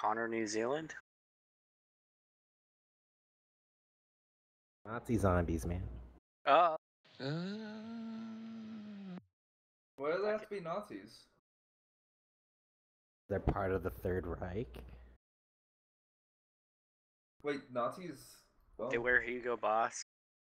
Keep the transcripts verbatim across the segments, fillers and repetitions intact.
Connor, New Zealand. Nazi zombies, man. Oh. Uh... Why do they have to be Nazis? They're part of the Third Reich. Wait, Nazis? Well, They wear Hugo Boss.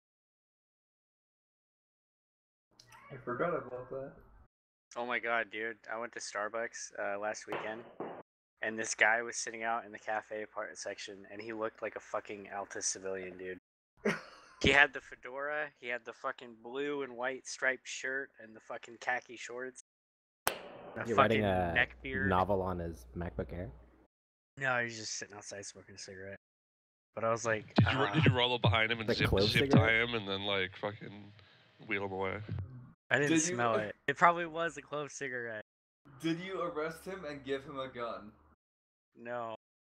I forgot about that. Oh my god, dude. I went to Starbucks uh, last weekend, and this guy was sitting out in the cafe part section, and he looked like a fucking Alta civilian, dude. He had the fedora, he had the fucking blue and white striped shirt, and the fucking khaki shorts. The You're fucking writing a neck beard. novel on his MacBook Air? No, he's just sitting outside smoking a cigarette. But I was like, Did you uh, did you roll up behind him and The zip, clove zip cigarette? tie him and then like fucking wheel him away? I didn't Did you- smell it. It probably was a clove cigarette. Did you arrest him and give him a gun? No.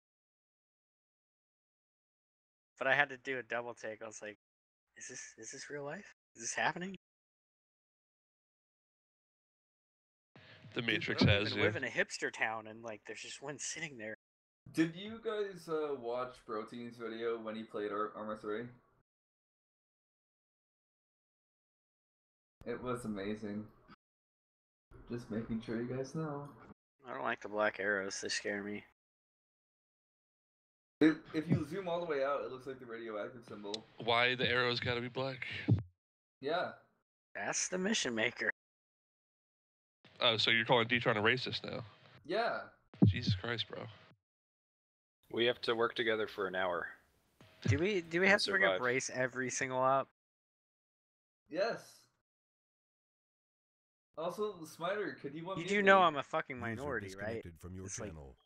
But I had to do a double take. I was like, is this is this real life? Is this happening? The Matrix I don't has even you. live in a hipster town, and like, there's just one sitting there. Did you guys uh, watch Protein's video when he played Ar- Arma three? It was amazing. Just making sure you guys know. I don't like the black arrows. They scare me. If, if you zoom all the way out, it looks like the radioactive symbol. Why the arrows gotta be black? Yeah. That's the mission maker. Oh, so you're calling D-Tron a racist now? Yeah. Jesus Christ, bro. We have to work together for an hour. Do we do we have to bring up survive. race every single op? Yes. Also, Smiter, could you want You me do to- know I'm a fucking User minority, right? disconnected from your It's like- channel.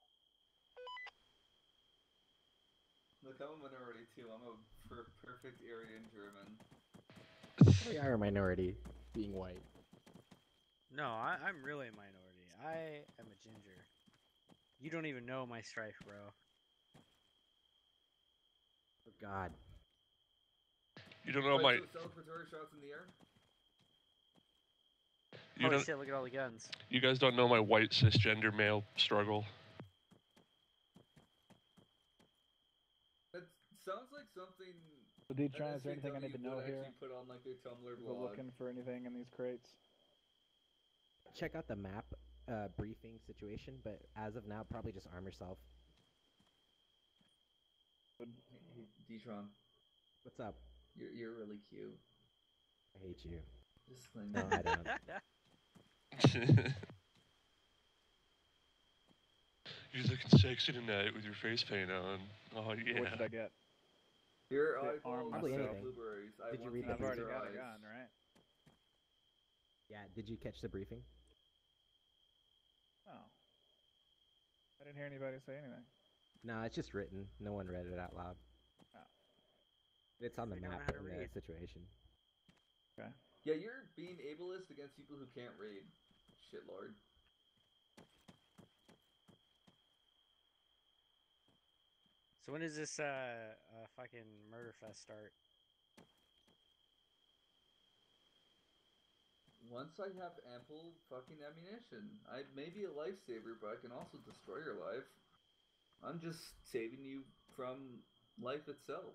Look, I'm a minority too. I'm a per- perfect Aryan German. We are a minority, being white. No, I, I'm really a minority. I am a ginger. You don't even know my strife, bro. Oh God. You don't know Wait, my. so celebratory shots in the air? You Holy don't. shit, look at all the guns. You guys don't know my white cisgender male struggle. That sounds like something. So D-Tron, is there N S A anything I need to W know would here? actually put on like their Tumblr We're blog. looking for anything in these crates. Check out the map uh, briefing situation, but as of now, probably just arm yourself. Hey, hey, D-Tron, What's up? you're you're really cute. I hate you. Just like No, I don't. You're looking sexy tonight with your face paint on. Oh yeah. What should I get? Your Yeah, eyeball arm Probably myself, anything. blueberries. I Did you want read to the I've already your got a eyes. gun, right? Yeah, did you catch the briefing? Oh. I didn't hear anybody say anything. No, it's just written. No one read it out loud. Oh. It's on the They don't know map how to in the read. situation. Okay. Yeah, you're being ableist against people who can't read. Shit, lord. So when does this uh, uh fucking murder fest start? Once I have ample fucking ammunition, I may be a lifesaver, but I can also destroy your life. I'm just saving you from life itself.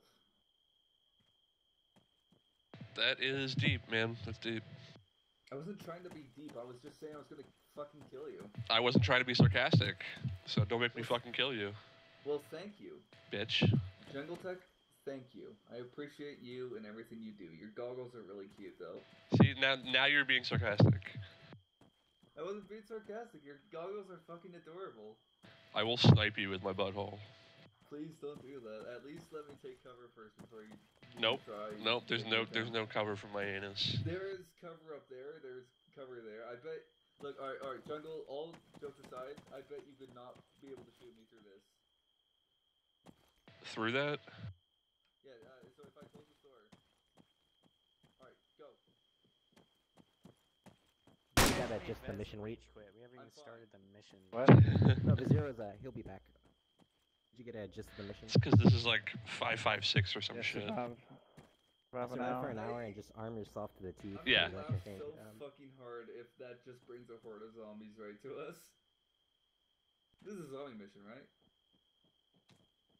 That is deep, man. That's deep. I wasn't trying to be deep. I was just saying I was gonna fucking kill you. I wasn't trying to be sarcastic, so don't make me fucking kill you, Well, thank you, bitch. Jungle Tech. Thank you. I appreciate you and everything you do. Your goggles are really cute, though. See, now now you're being sarcastic. I wasn't being sarcastic. Your goggles are fucking adorable. I will snipe you with my butthole. Please don't do that. At least let me take cover first before you. you Nope. Try Nope. There's taking no it there's down. no cover from my anus. There is cover up there. There's cover there. I bet. Look, all right, all right, Jungle. All jokes aside, I bet you could not be able to shoot me through this. Through that? Yeah. Uh, so if I close this door. All right, go. You gotta Hey, just the Vez, mission rage reach. quit. We haven't I'm even fine. started the mission. What? No, the zero's uh, he'll be back. Did you get a just the mission? It's because this is like five five six or some Yes, shit. survive. Survive an Survive for hour. an hour and just arm yourself to the teeth. I'm Yeah. gonna Like laugh I think, so um, fucking hard if that just brings a horde of zombies right to us. This is a zombie mission, right?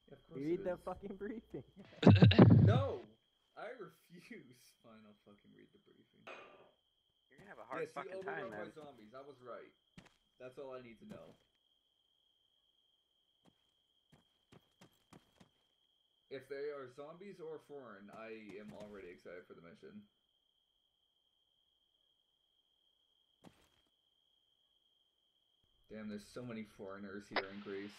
Yeah, of course Read it the is. fucking briefing. No! I refuse. Fine, I'll fucking read the briefing. You're gonna have a hard Yeah, see, fucking time, overrun by man. zombies. I was right. That's all I need to know. If they are zombies or foreign, I am already excited for the mission. Damn, there's so many foreigners here in Greece.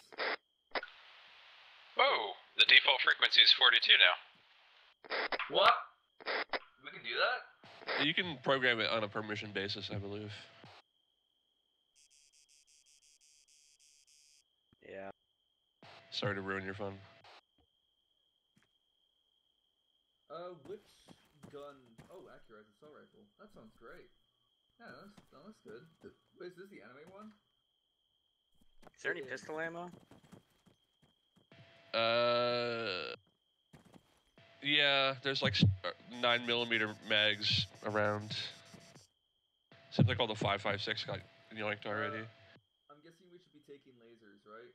Whoa! The default frequency is forty-two now. What? We can do that? You can program it on a permission basis, I believe. Yeah. Sorry to ruin your fun. Uh, which gun? Oh, Accurized assault rifle. That sounds great. Yeah, that's, that looks good. Wait, is this the anime one? Is there any It is. pistol ammo? Uh, yeah, there's like s- uh, nine millimeter mags around. Seems like all the five five six got yoinked already. Uh, I'm guessing we should be taking lasers, right?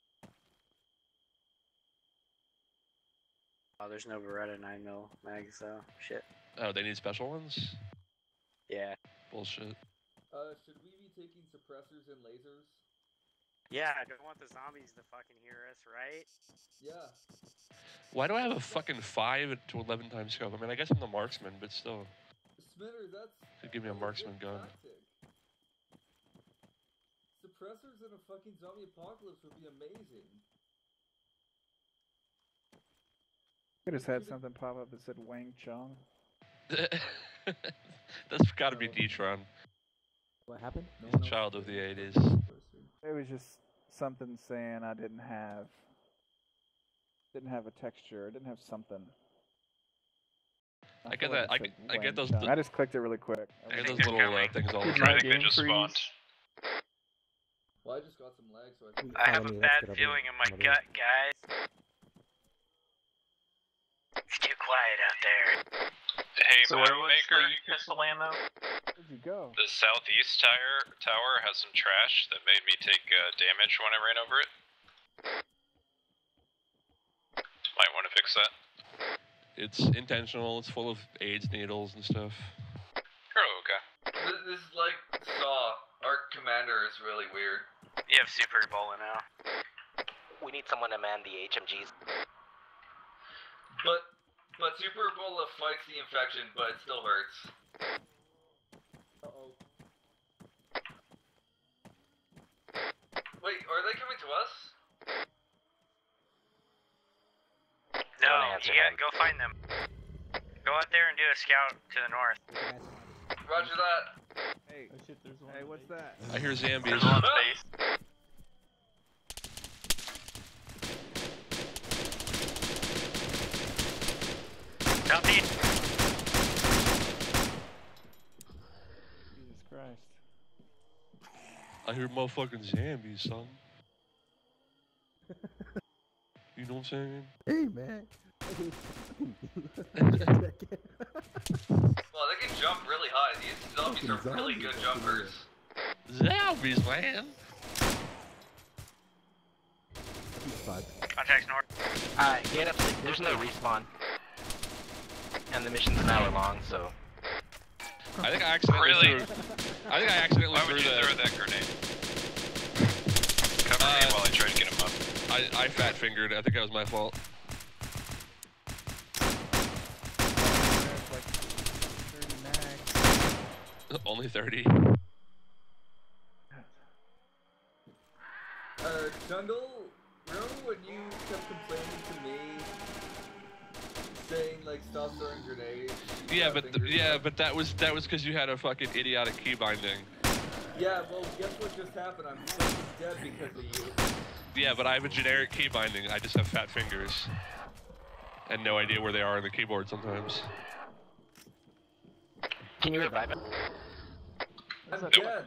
Oh, there's no Beretta nine mil mags though. Shit. Oh, they need special ones? Yeah. Bullshit. Uh, should we be taking suppressors and lasers? Yeah, I don't want the zombies to fucking hear us, right? Yeah. Why do I have a fucking five to eleven times scope? I mean, I guess I'm the marksman, but still. Smitter, that's... Could give me a legit marksman gun. tactic. Suppressors in a fucking zombie apocalypse would be amazing. I just had something pop up that said Wang Chung. That's gotta be No. D-Tron. What happened? No He's a one else child is of the taking eighties. suppressor. It was just something saying I didn't have didn't have a texture. I didn't have something. I get feel that- it I said get- I get Wang those Chung. li- I just clicked it really quick. I get think those they're little uh, coming. things all the Good time. I think they game just freeze. spawned. Well, I just got some lag, so I think... I have Follow a me, let's bad get over feeling here. in my I'm over here. gut, guys. It's too quiet out there. Hey, So where was Moneymaker, the pistol ammo? Where'd you go? the southeast tire tower has some trash that made me take uh, damage when I ran over it. Might want to fix that. It's intentional. It's full of AIDS needles and stuff. Oh, okay. This, this is like Saw. Our commander is really weird. You have Super Ebola now. We need someone to man the H M Gs. But, but Super Ebola fights the infection, but it still hurts. Uh-oh. Wait, are they coming to us? No, Don't answer you him. gotta go find them. Go out there and do a scout to the north. Roger that. Hey, Oh shit, there's one. hey, what's that? I hear zombies. There's one base. Southeast. Jesus Christ. I hear motherfucking zombies, son. You know what I'm saying? Hey, man. Well, they can jump really high. These zombies are Fucking really zombies good up jumpers. Zombies, man. Contacts north. Uh, get up. There's no respawn. And the mission's an hour long, so. I think I accidentally Really? threw. I think I accidentally Why would threw you that. throw that grenade? Cover Uh, me while I try to get him up. I, I fat fingered. I think that was my fault. There's like thirty mags. Only thirty. Uh, Jungle, remember when you kept complaining to me, saying like stop throwing grenades? you Yeah, got but th- fingers yeah, up? but that was that was because you had a fucking idiotic key binding. Yeah, well, guess what just happened? I'm fucking dead because of you. Yeah, but I have a generic key binding. I just have fat fingers and no idea where they are on the keyboard sometimes. Can you revive it? I'm Nope. dead.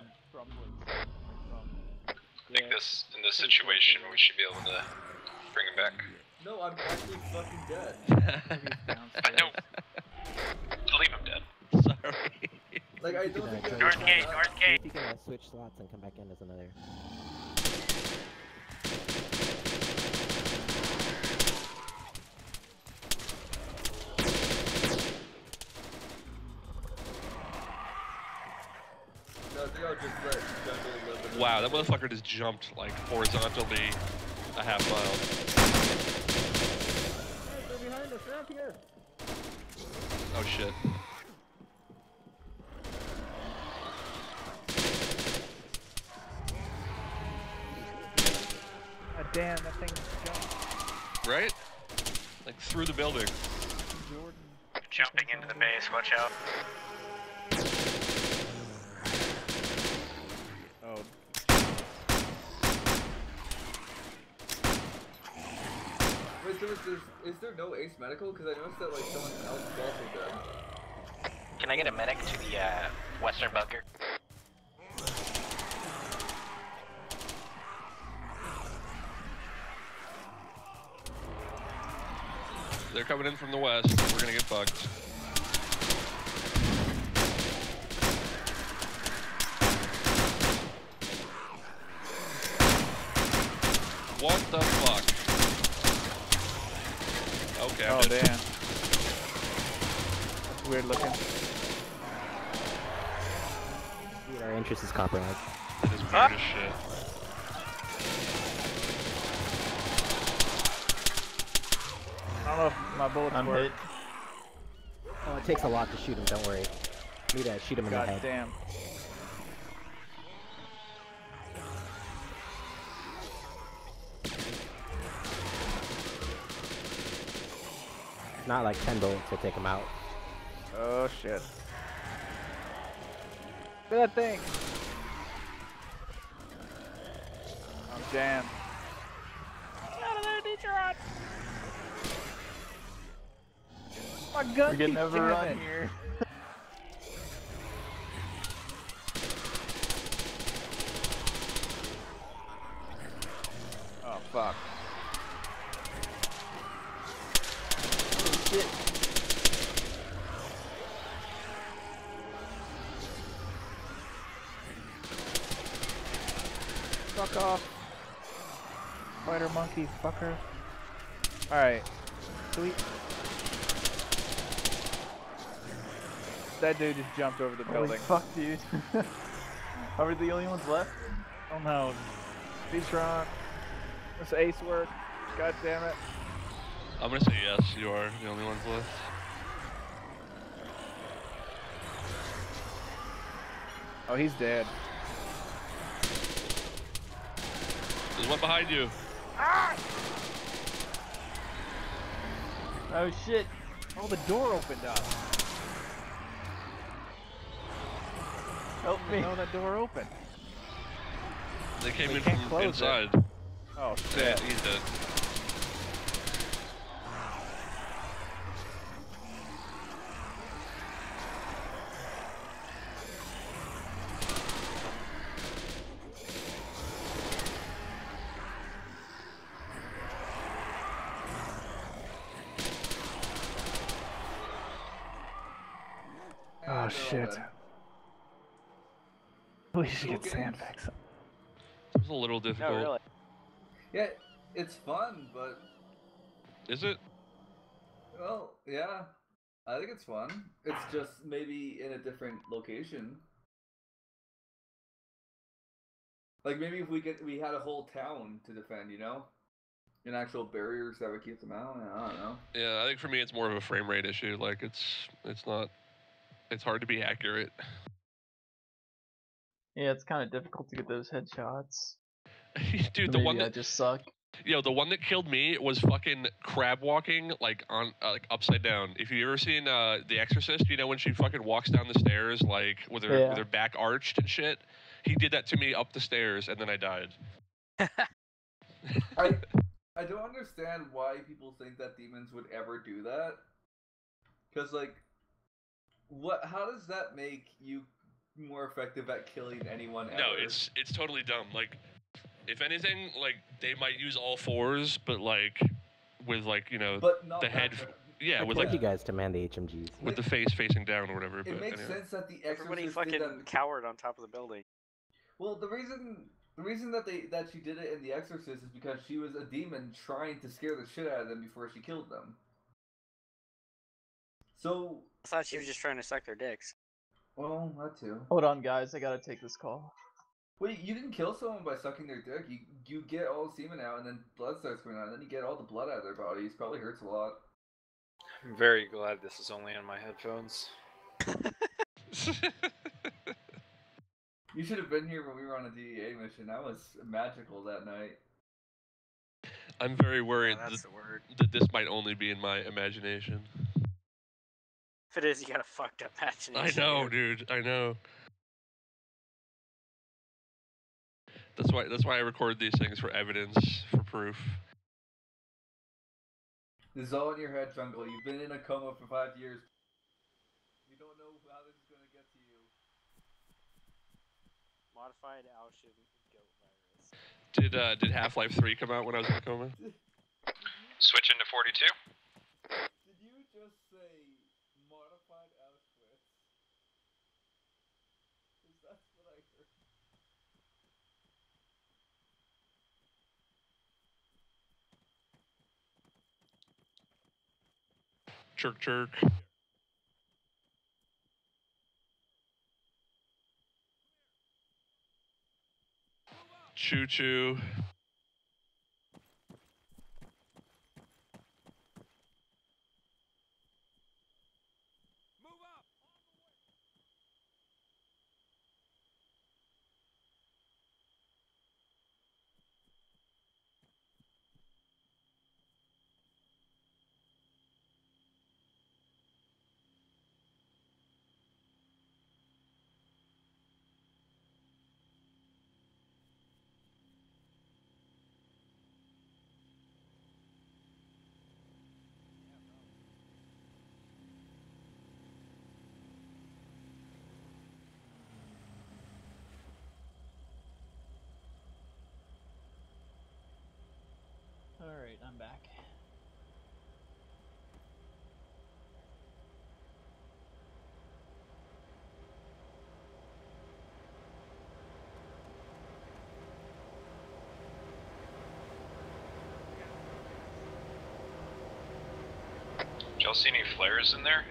I think this, in this situation, we should be able to bring him back. No, I'm actually fucking dead. I know. Leave him dead. Sorry. Like, I You don't can, think uh, I North join- gate, north See gate. if you can uh, switch slots and come back in as another. wow, that motherfucker just jumped like horizontally a half mile. They're behind us, they're up here. Oh shit. God damn, that thing jumped. Right? Like through the building. Jordan. Jumping into the base, watch out. Oh. Wait, so is, there, is there no Ace Medical? Because I noticed that like someone else is also dead. Can I get a medic to the uh, western bunker? They're coming in from the west. We're gonna get fucked. What the fuck? Okay. Oh I'm dead. damn. That's weird looking. Dude, our interest is copyright. That is weird as shit. I don't know if my bullets I'm work. hit. Oh, it takes a lot to shoot him, don't worry. Need to shoot him in God the head. damn. Not like ten bullets to take him out. Oh shit. Look at that thing. I'm jammed. Get out of there, Detroit! My gun We're getting keeps overrun jamming. here. Oh fuck. Shit. Fuck off. Spider monkey fucker. Alright. Sweet. That dude just jumped over the Holy building. fuck, dude. Are we the only ones left? Oh no. V-Tron. This ace work. God damn it. I'm gonna say yes. You are the only ones left. Oh, he's dead. There's one behind you. Oh shit. Oh, the door opened up. Help me. No, that door opened. They came We in can't from close it. inside. Oh Yeah, shit. he's dead. Oh shit. We should get Okay. sandbags. It was a little difficult. Yeah, it's fun, but Is it? well, yeah, I think it's fun. It's just maybe in a different location. Like maybe if we get we had a whole town to defend, you know, and actual barriers that would keep them out. I don't know. Yeah, I think for me it's more of a frame rate issue. Like it's it's not it's hard to be accurate. Yeah, it's kind of difficult to get those headshots. Dude, Or the maybe one I that just suck. yo, the one that killed me was fucking crab walking like on uh, like upside down. If you ever seen uh The Exorcist, you know when she fucking walks down the stairs like with her Yeah. with her back arched and shit. He did that to me up the stairs and then I died. I I don't understand why people think that demons would ever do that. Cause like, what? How does that make you more effective at killing anyone ever? No, it's it's totally dumb. Like, if anything, like they might use all fours, but like with like you know but not the that head, bad. yeah, I with told like you guys to man the H M Gs. with the face facing down or whatever. It But makes anyway. sense that the Everybody Exorcist did fucking that. cowered on top of the building. Well, the reason the reason that they that she did it in The Exorcist is because she was a demon trying to scare the shit out of them before she killed them. So, I thought she was just trying to suck their dicks. well, that too. Hold on, guys. I gotta take this call. Wait, you didn't kill someone by sucking their dick. You you get all the semen out, and then blood starts coming out, and then you get all the blood out of their bodies. Probably hurts a lot. I'm very glad this is only on my headphones. You should have been here when we were on a D E A mission. That was magical that night. I'm very worried Yeah, that's that, the word. that this might only be in my imagination. If it is, you got a fucked up I imagination. know, dude. I know. That's why. That's why I record these things for evidence, for proof. This is all in your head, Jungle. You've been in a coma for five years. You don't know how this is gonna get to you. Modified Alshin goat virus. Did uh, did Half-Life three come out when I was in a coma? Switch into forty-two. Did you just say modified Auschwitz? Because that's what I heard. Chirk, chirk. Choo choo. Alright, I'm back. Did y'all see any flares in there?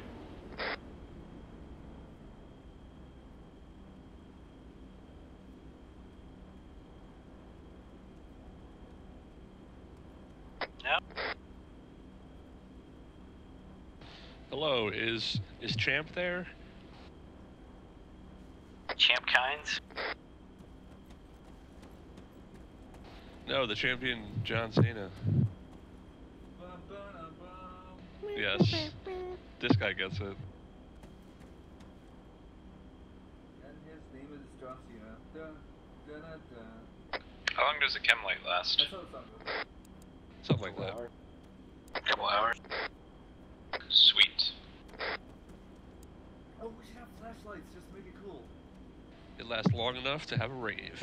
Hello, is is Champ there? Champ Kynes? No, the champion John Cena. Bum, bum, bum. Yes. This guy gets it. And his name is John Cena. Dun, dun, dun, dun. How long does a chem light last? That's how it sounds. Something like that. Couple hours. Sweet. Oh, we should have flashlights. Just make it cool. It lasts long enough to have a rave.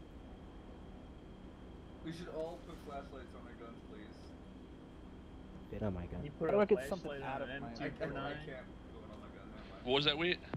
We should all put flashlights on our guns, please. Fit on my gun. You How put do a I get something flashlight out on of an my- M I, two I, I forty-nine. can't put one on my gun. Never mind. What was that, Wheat?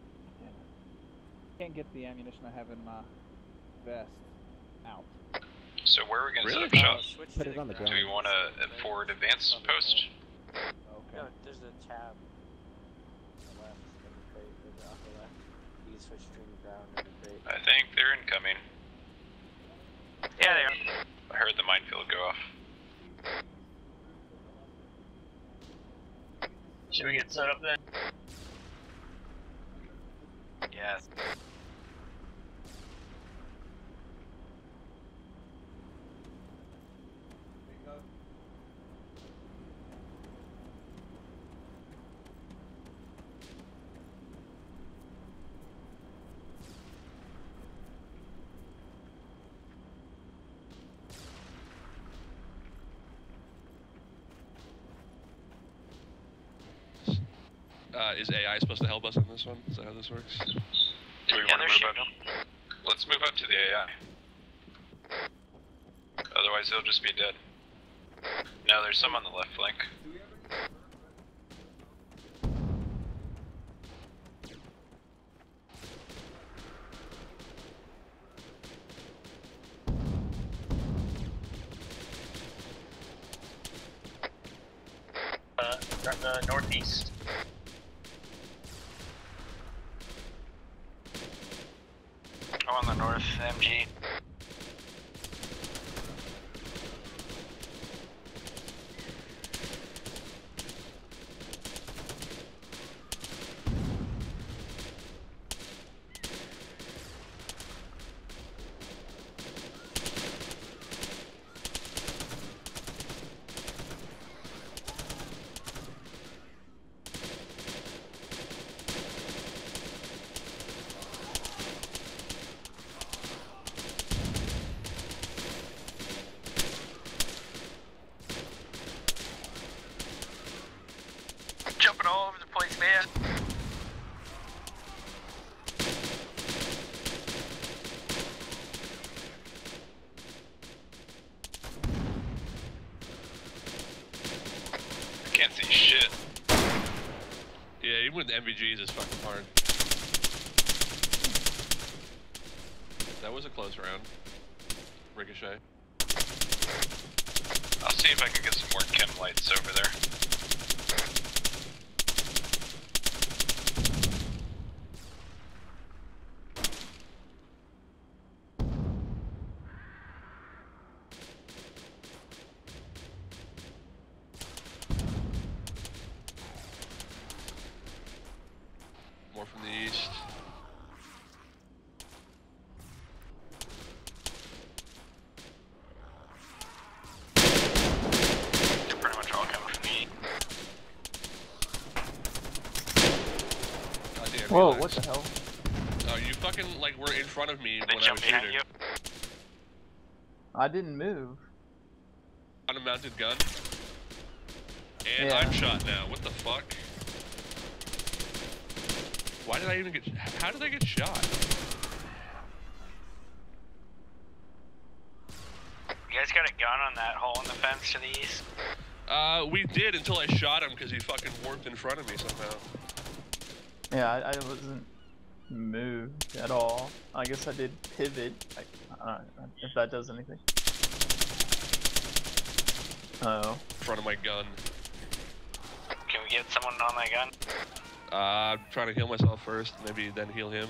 Can't get the ammunition I have in my vest out. So where are we gonna Really? set up shop? Switch Put to it on the Do we ground. want a, a forward advance post? Okay. No, there's a tab on the left of the crate, or the upper left. You can switch between the ground and the crate. I think they're incoming. Yeah, they are. I heard the minefield go off. Should we get set up then? Yes. Pick up. Uh, is A I supposed to help us on this one? Is that how this works? Do we Yeah, want to they're move shooting up? Let's move up to the A I. Otherwise, they'll just be dead. No, there's some on the left flank. Do we ever get Uh, the northeast. Oh, on the north, M with the M V Gs is fucking hard. That was a close round. Ricochet. I'll see if I can get some more chem lights over there. More from the east. They're pretty much all coming from the east. God damn, Whoa, relax. what the hell? Oh, you fucking like were in front of me They when I was jump behind shooting. you. I didn't move. On a mounted gun. And Yeah. I'm shot now. What the fuck? Why did I even get? How did I get shot? You guys got a gun on that hole in the fence to the east? Uh, we did until I shot him because he fucking warped in front of me somehow. Yeah, I, I wasn't moved at all. I guess I did pivot. I, I don't know if that does anything. Oh. In front of my gun. Can we get someone on that gun? Uh, I'm trying to heal myself first, maybe then heal him.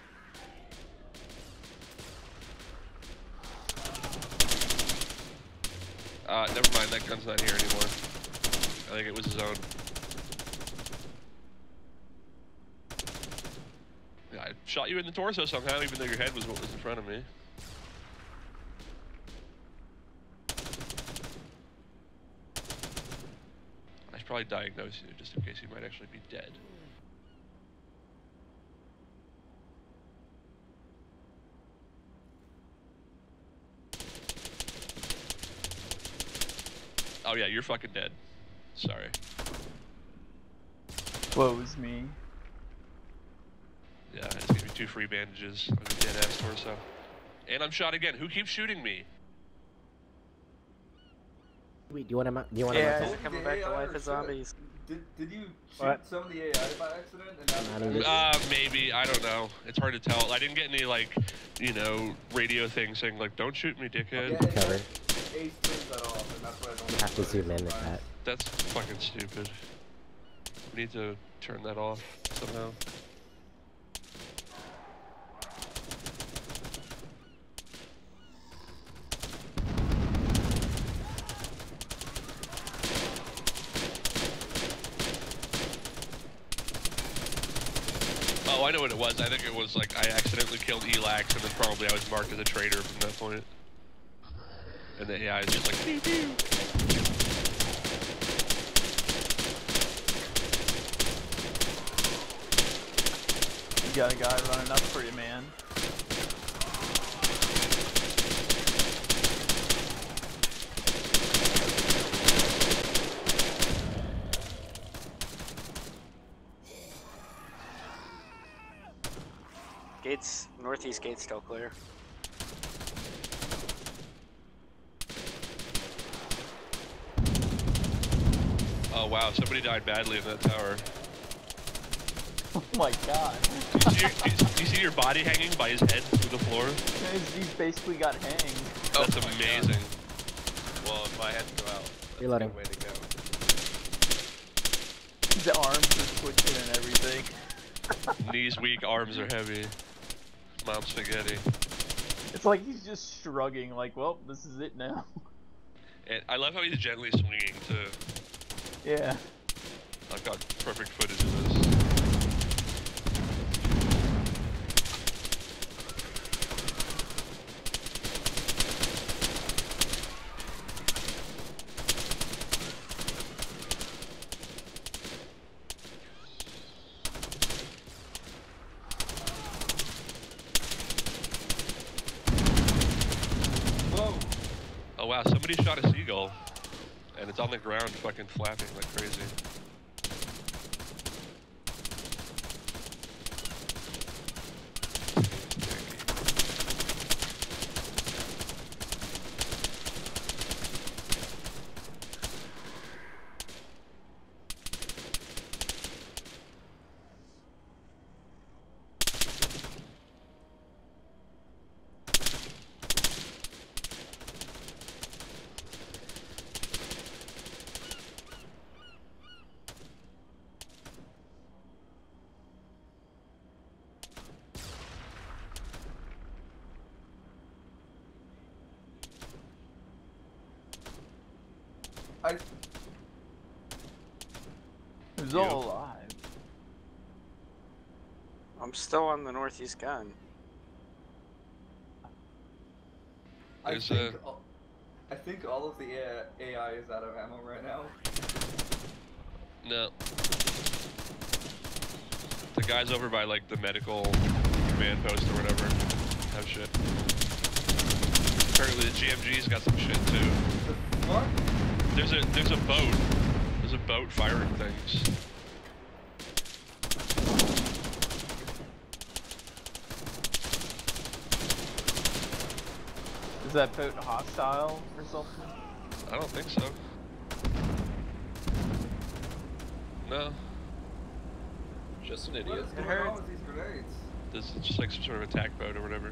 Uh, never mind, that gun's not here anymore. I think it was his own. Yeah, I shot you in the torso somehow, even though your head was what was in front of me. I should probably diagnose you, just in case you might actually be dead. Oh yeah, you're fucking dead. Sorry. Woe's me. Yeah, it's gonna be two free bandages on your dead ass torso. And I'm shot again. Who keeps shooting me? Wait, do you want to? Do you want to? Yeah, Yeah, I- Coming The back to A I life or as should I- zombies. Did, did you shoot What? some of the A I by accident? And Not now even- Uh, maybe. I don't know. It's hard to tell. I didn't get any, like, you know, radio thing saying, like, don't shoot me, dickhead. Yeah, it Cover. Ace turns that off, and that's what I don't You have to know zoom in with sometimes. that. That's fucking stupid. We need to turn that off somehow. Oh, I know what it was. I think it was like I accidentally killed Elax, and then probably I was marked as a traitor from that point. And then yeah, I was just like, pew pew. You got a guy running up for you, man. Gates, northeast gate's still clear. Oh wow, somebody died badly in that tower. Oh my god. Do you, see your, do you- do you see your body hanging by his head through the floor? He's, he's basically got hanged. That's amazing. Well, if I had to go out, that's Reloading. a good way to go. The arms are twitching and everything. Knees weak, arms are heavy. Mom spaghetti. It's like he's just shrugging, like, well, this is it now. And I love how he's gently swinging too. Yeah. I've got perfect footage of this. Whoa! Oh wow, somebody shot a seagull. And it's on the ground fucking flapping like crazy. I. Who's all alive? I'm still on the northeast gun. I There's think. a- All, I think all of the A I is out of ammo right now. No. The guys over by like the medical command post or whatever have shit. Apparently the G M G's got some shit too. The fuck? There's a there's a boat. There's a boat firing things. Is that boat hostile or something? I don't think so. No. Just an What idiot. is going on with these grenades? This is just like some sort of attack boat or whatever.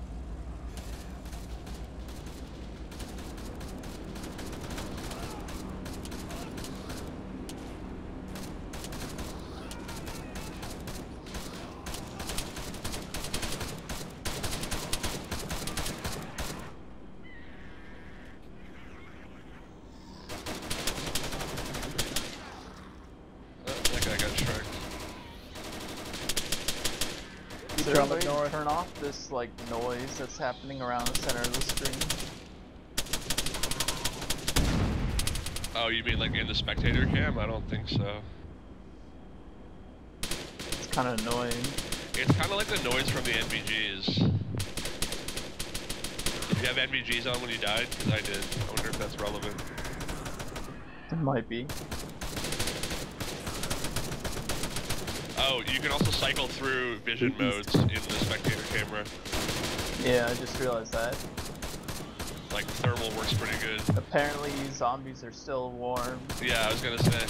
Is there a way to turn off this like noise that's happening around the center of the screen? Oh, you mean like in the spectator cam? I don't think so. It's kind of annoying. It's kind of like the noise from the N V Gs. Did you have N V Gs on when you died? Because I did. I wonder if that's relevant. It might be. Oh, you can also cycle through vision modes in the spectator camera. Yeah, I just realized that. Like thermal works pretty good. Apparently zombies are still warm. Yeah, I was gonna say.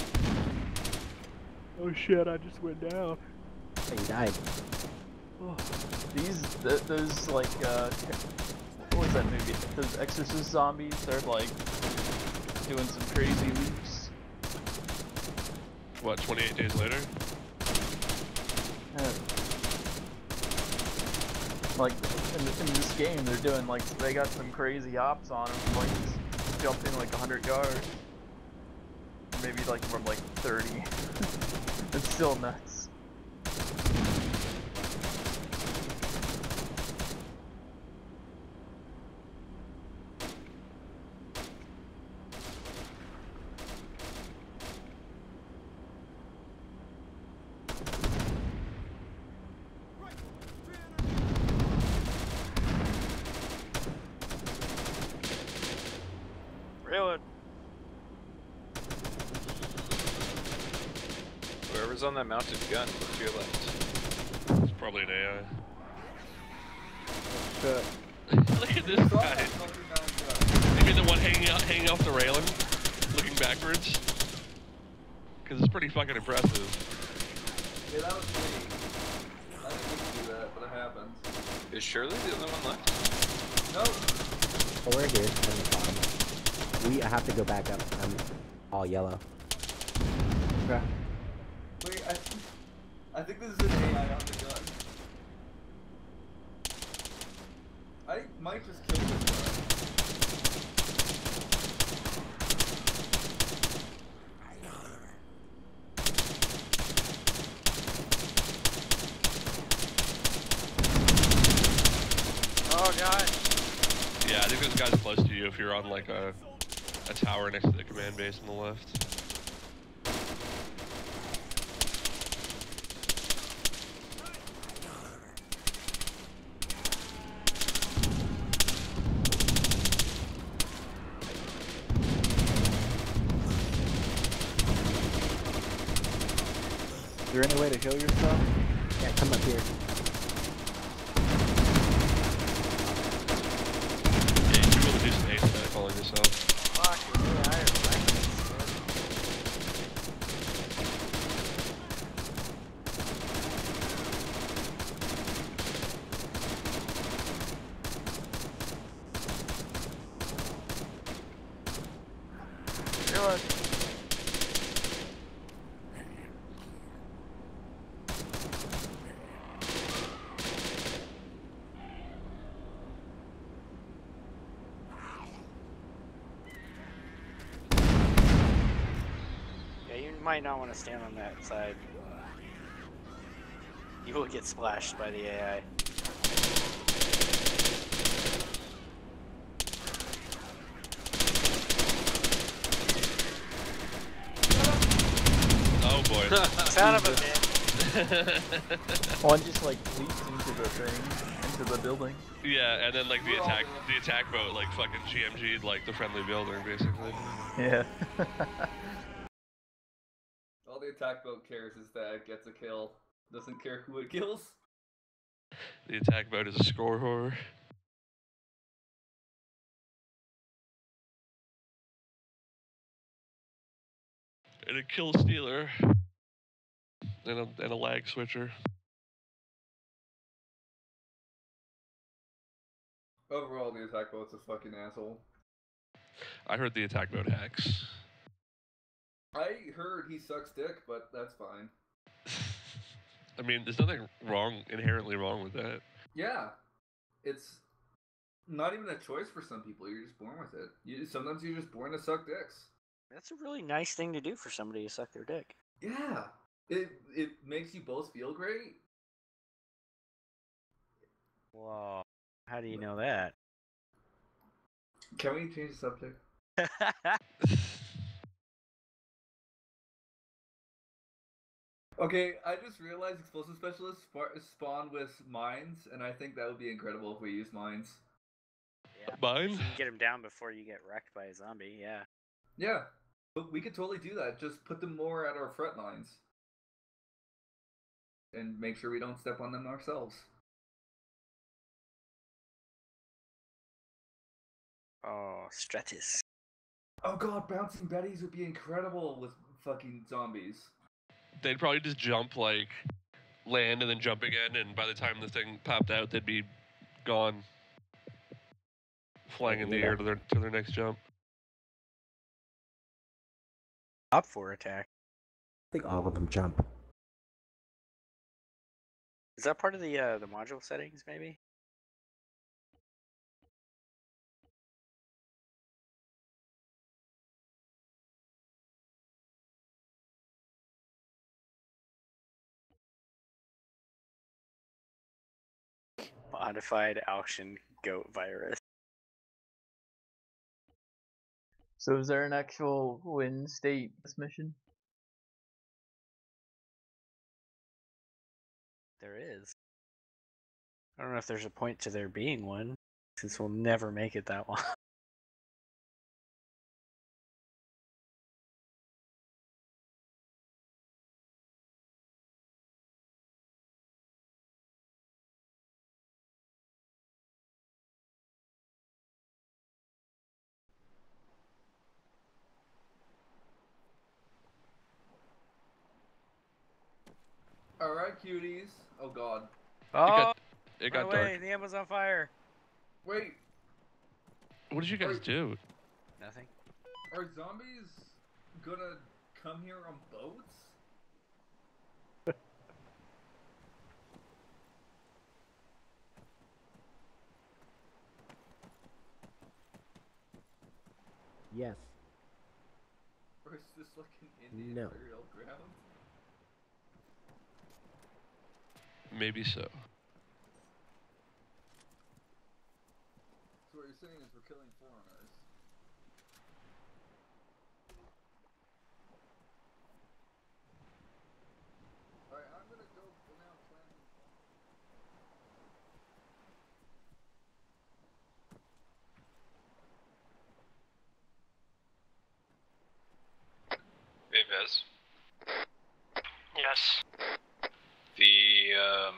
Oh shit, I just went down. Oh, you died. Oh. These, th those like, uh, what was that movie? Those Exorcist zombies, they're like doing some crazy leaps. What, twenty-eight days later? Yeah. Like, in, in this game, they're doing like, they got some crazy ops on them, like just jumping like one hundred yards. Maybe like from like thirty. It's still nuts. Reload. Whoever's on that mounted gun, look to your left. It's probably an A Shit. I. Look at this guy. You mean the one hanging out, hanging off the railing, looking backwards? Because it's pretty fucking impressive. Yeah, that was me. I didn't mean to do that, but it happened. Is Shirley the only one left? No. Oh, we're here. On the bottom. We have to go back up. I'm all yellow. Okay. Wait, I, I think this is an A I on the gun. I might just kill this guy. Oh god. Yeah, I think this guy's close to you if you're on like a, a tower next to the command base on the left. Is there any way to heal yourself? Yeah, come up here. Yeah, you should be able to do some haste medical on yourself. Fuck, yeah, I am Reload. you might not want to stand on that side. You will get splashed by the A I. Oh boy. Son of a bitch. One just like leaped into the thing, into the building. Yeah, and then like the attack, the attack boat like fucking G M G'd like the friendly building basically. Yeah. All the attack boat cares is that it gets a kill. Doesn't care who it kills. The attack boat is a score whore. And a kill stealer. And a, and a lag switcher. Overall, the attack boat's a fucking asshole. I heard the attack boat hacks. I heard he sucks dick, but that's fine. I mean, there's nothing wrong, inherently wrong with that. Yeah. It's not even a choice for some people. You're just born with it. You, sometimes you're just born to suck dicks. That's a really nice thing to do for somebody to suck their dick. Yeah. It it makes you both feel great. Whoa. How do you know that? Can we change the subject? Okay, I just realized explosive specialists spa- spawn with mines, and I think that would be incredible if we use mines. Yeah. Mine? You can get them down before you get wrecked by a zombie, yeah. Yeah, but we could totally do that. Just put them more at our front lines. And make sure we don't step on them ourselves. Oh, Stratus. Oh god, bouncing Bettys would be incredible with fucking zombies. They'd probably just jump, like, land and then jump again, and by the time the thing popped out, they'd be gone. Flying in the air to their, to their next jump. Up for attack. I think all of them jump. Is that part of the uh, the module settings, maybe? Modified auction goat virus. So is there an actual win state this mission? There is. I don't know if there's a point to there being one, since we'll never make it that long. Alright, cuties. Oh god. Oh, It got, it got run away, dark. the ammo's on fire. Wait, What did you guys Wait. do? Nothing. are zombies gonna come here on boats? Yes. Or is this like an Indian No. burial ground? Maybe so. So what you're saying is we're killing foreigners. Alright, I'm gonna go around planting. Hey, Vez. Yes. The, um...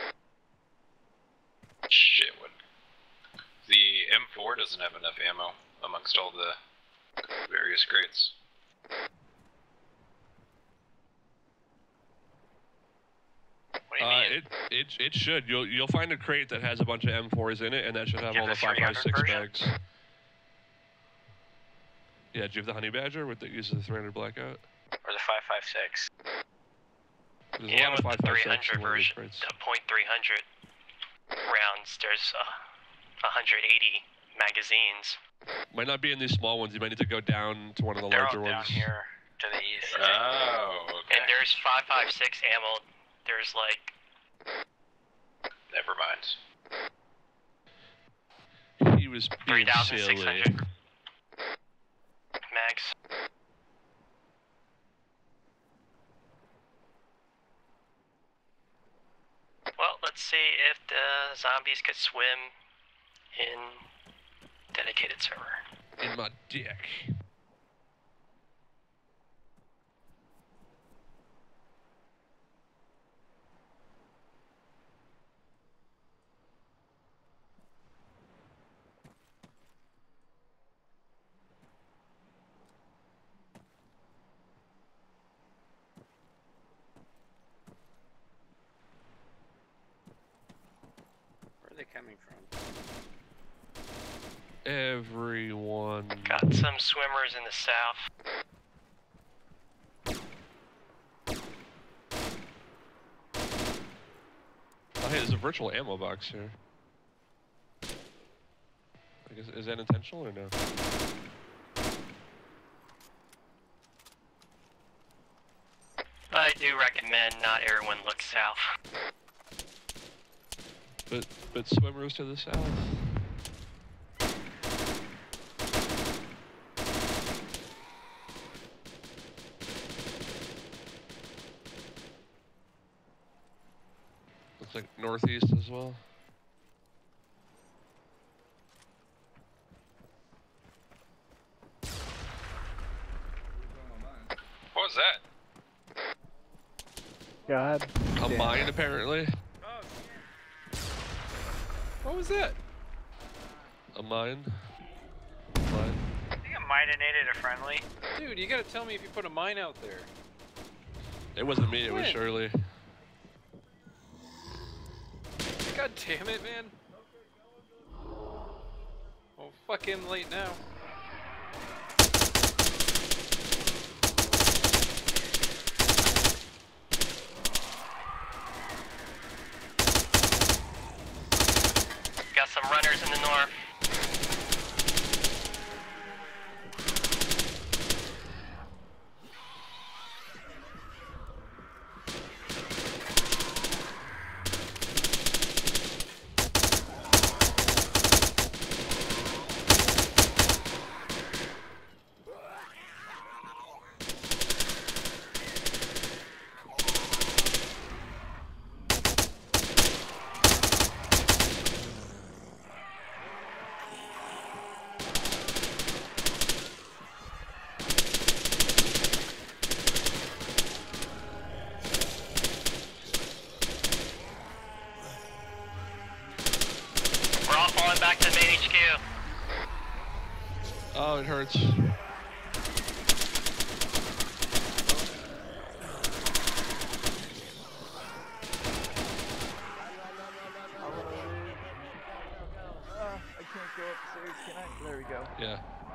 Shit, what... The M four doesn't have enough ammo amongst all the various crates. What do you Uh, mean? it it it should. You'll you'll find a crate that has a bunch of M fours in it, and that should have You all have the the five five six three hundred bags. Yeah, do you have the Honey Badger with that uses the three hundred blackout? Or the five five six? There's Yeah, a lot with of the five five three six hundred in one of these version, crates. the point three hundred rounds, there's uh, one hundred eighty magazines. Might not be in these small ones. You might need to go down to one of the They're larger all down ones. here. to the east. Oh, okay. And there's five five six ammo. There's like... Never mind. He was being silly. Max. Well, let's see if the zombies could swim in dedicated server. In my dick. Where are they coming from? Everyone. Got some swimmers in the south. Oh, hey, there's a virtual ammo box here. I guess, is that intentional or no? I do recommend not everyone look south. But but swimmers to the south. Looks like northeast as well. What was that? God. A damn. mine, apparently. What was that? A mine. Mine. I think I might have needed a friendly. Dude, you gotta tell me if you put a mine out there. It wasn't me, it was When? Shirley. God damn it, man. Well, fuck him late now. Got some runners in the north. We're all falling back to the main H Q. Oh, it hurts. Uh, I can't go upstairs, can I? There we go. Yeah.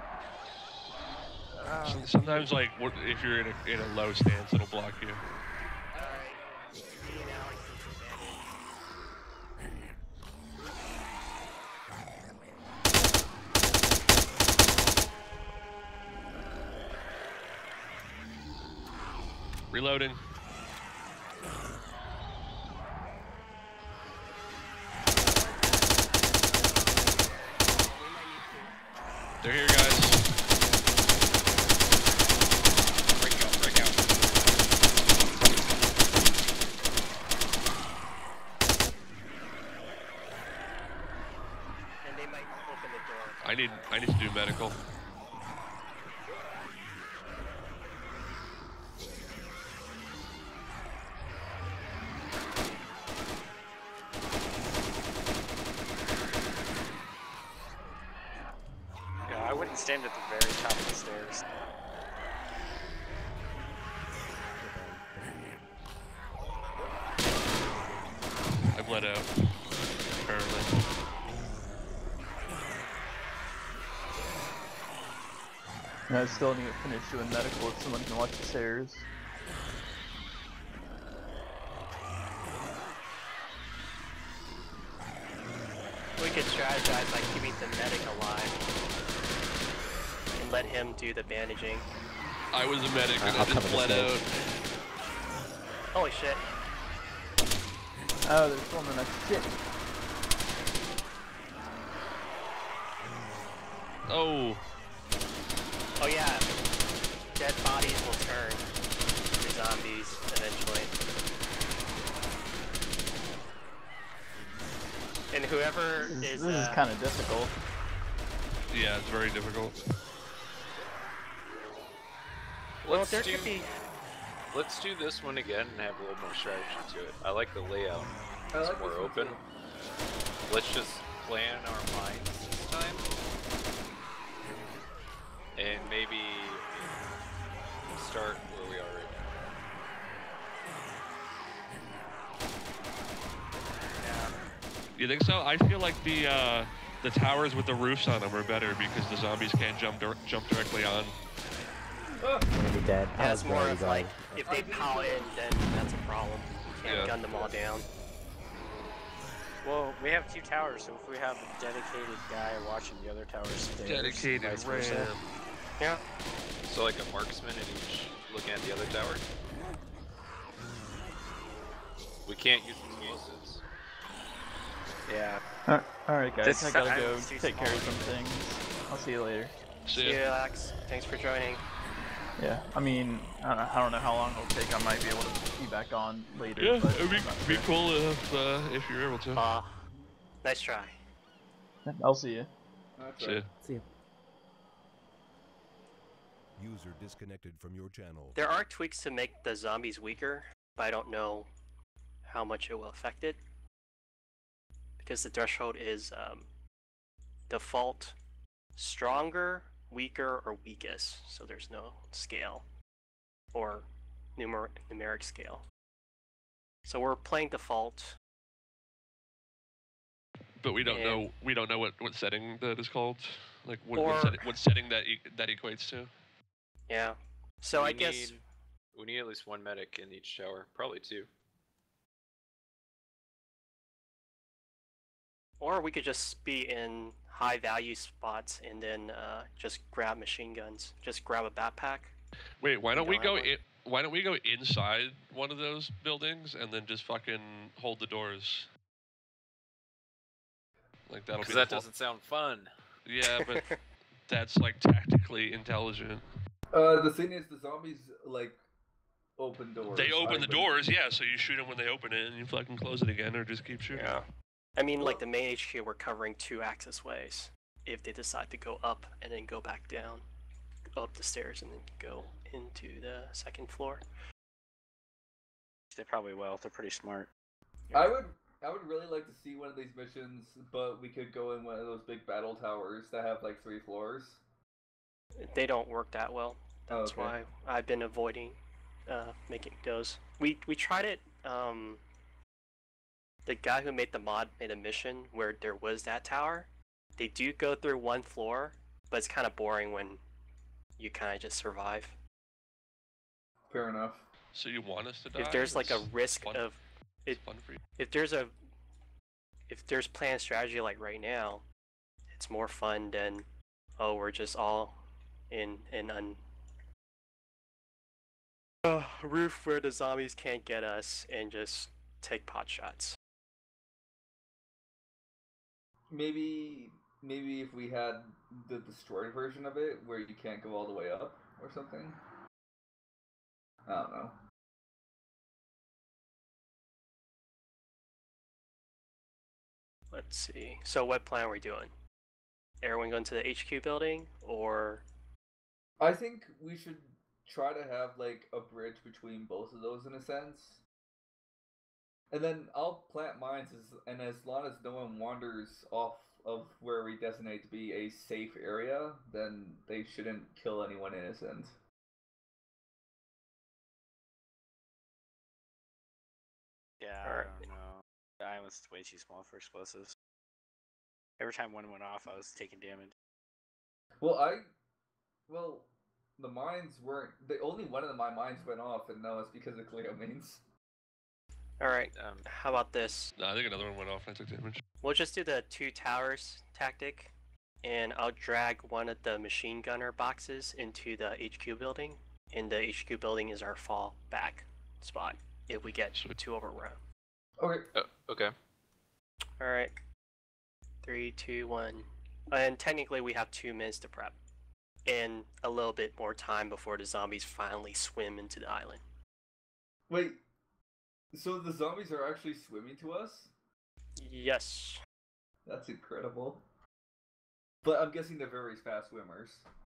Uh, Some- Sometimes, like, what- if you're in a, in a low stance, it'll block you. Reloading. They're here, guys. Break out, break out. And they might open the door. I need I need to do medical. Yeah, I wouldn't stand at the very top of the stairs. I bled out. Apparently. And I still need to finish doing medical if someone can watch the stairs. We could strategize like keeping the medic alive and let him do the bandaging. I was a medic and Uh, I I'll just cover bled this out. Holy shit. Oh, there's one in a shit. Oh. Oh yeah. Dead bodies will turn to zombies eventually. And whoever This, is, this uh, is kind of difficult. Yeah, it's very difficult. well, Let's there do, could be. let's do this one again and have a little more strategy to it. I like the layout. I It's like more this one open. too. Let's just plan our minds this time. And maybe start where we are right now. You think so? I feel like the uh, the towers with the roofs on them are better because the zombies can't jump dir jump directly on. Ah, I'm gonna be dead. I That's was more very of low. like, if they pow in, then that's a problem. You can't Yeah. gun them all down. Well, we have two towers, so if we have a dedicated guy watching the other towers, stairs, Dedicated vice versa. ram. Yeah. So like a marksman in each looking at the other tower. We can't use explosives. Yeah. Uh, Alright guys, This I gotta time go is too take care of small. some things. I'll see you later. See See you, ya. Alex. Thanks for joining. Yeah, I mean, I don't know, I don't know how long it'll take. I might be able to be back on later. Yeah, but it'd be, I'm not be sure. cool if uh, if you're able to. Uh, nice try. I'll see you. that's See ya. right. See ya. User disconnected from your channel. There are tweaks to make the zombies weaker, but I don't know how much it will affect it. Because the threshold is um, default stronger, weaker, or weakest. So there's no scale or numer numeric scale. So we're playing default. But we don't and- know we don't know what, what setting that is called. Like what Or- what, setting, what setting that e that equates to. Yeah. So we I guess. need, we need at least one medic in each tower, probably two. Or we could just be in high value spots and then uh, just grab machine guns. Just grab a backpack. Wait, why We don't we don't go have in, why don't we go inside one of those buildings and then just fucking hold the doors? Like that'll be Because the that whole- doesn't sound fun. Yeah, but that's like tactically intelligent. Uh, the thing is, the zombies like open doors. They open I the would- doors, yeah, so you shoot them when they open it and you fucking close it again or just keep shooting. Yeah. I mean, like the main H Q, we're covering two access ways. If they decide to go up and then go back down, up the stairs and then go into the second floor. They probably will. They're pretty smart. I would, I would really like to see one of these missions, but we could go in one of those big battle towers that have like three floors. They don't work that well. Oh, That's okay. why I've been avoiding uh, making those. We we tried it. Um, the guy who made the mod made a mission where there was that tower. They do go through one floor, but it's kind of boring when you kind of just survive. Fair enough. So you want us to die? If there's like a That's risk fun. of It's it, fun for you. if there's a if there's planned strategy like right now, it's more fun than oh we're just all in in un uh, roof where the zombies can't get us and just take pot shots. Maybe, maybe if we had the destroyed version of it, where you can't go all the way up or something. I don't know. Let's see. So what plan are we doing? Everyone going to the H Q building or I think we should try to have like a bridge between both of those in a sense. And then I'll plant mines, as, and as long as no one wanders off of where we designate to be a safe area, then they shouldn't kill anyone innocent. Yeah, I Alright. don't know. The island's way too small for explosives. Every time one went off, I was taking damage. Well, I, well, the mines weren't. The only one of my mines went off, and that was because of Cleo means. Alright, Um, how about this? No, I think another one went off and I took damage. We'll just do the two towers tactic, and I'll drag one of the machine gunner boxes into the H Q building, in the H Q building is our fall back spot if we get too overrun. Okay. Uh, okay. All right. Three, two, one. And technically, we have two minutes to prep, and a little bit more time before the zombies finally swim into the island. Wait. So the zombies are actually swimming to us? Yes. That's incredible. But I'm guessing they're very fast swimmers.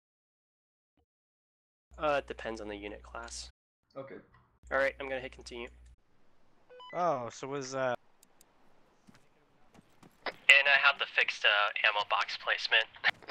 Uh, it depends on the unit class. Okay. All right, I'm gonna hit continue. Oh, so was uh. And I have the fixed uh, ammo box placement.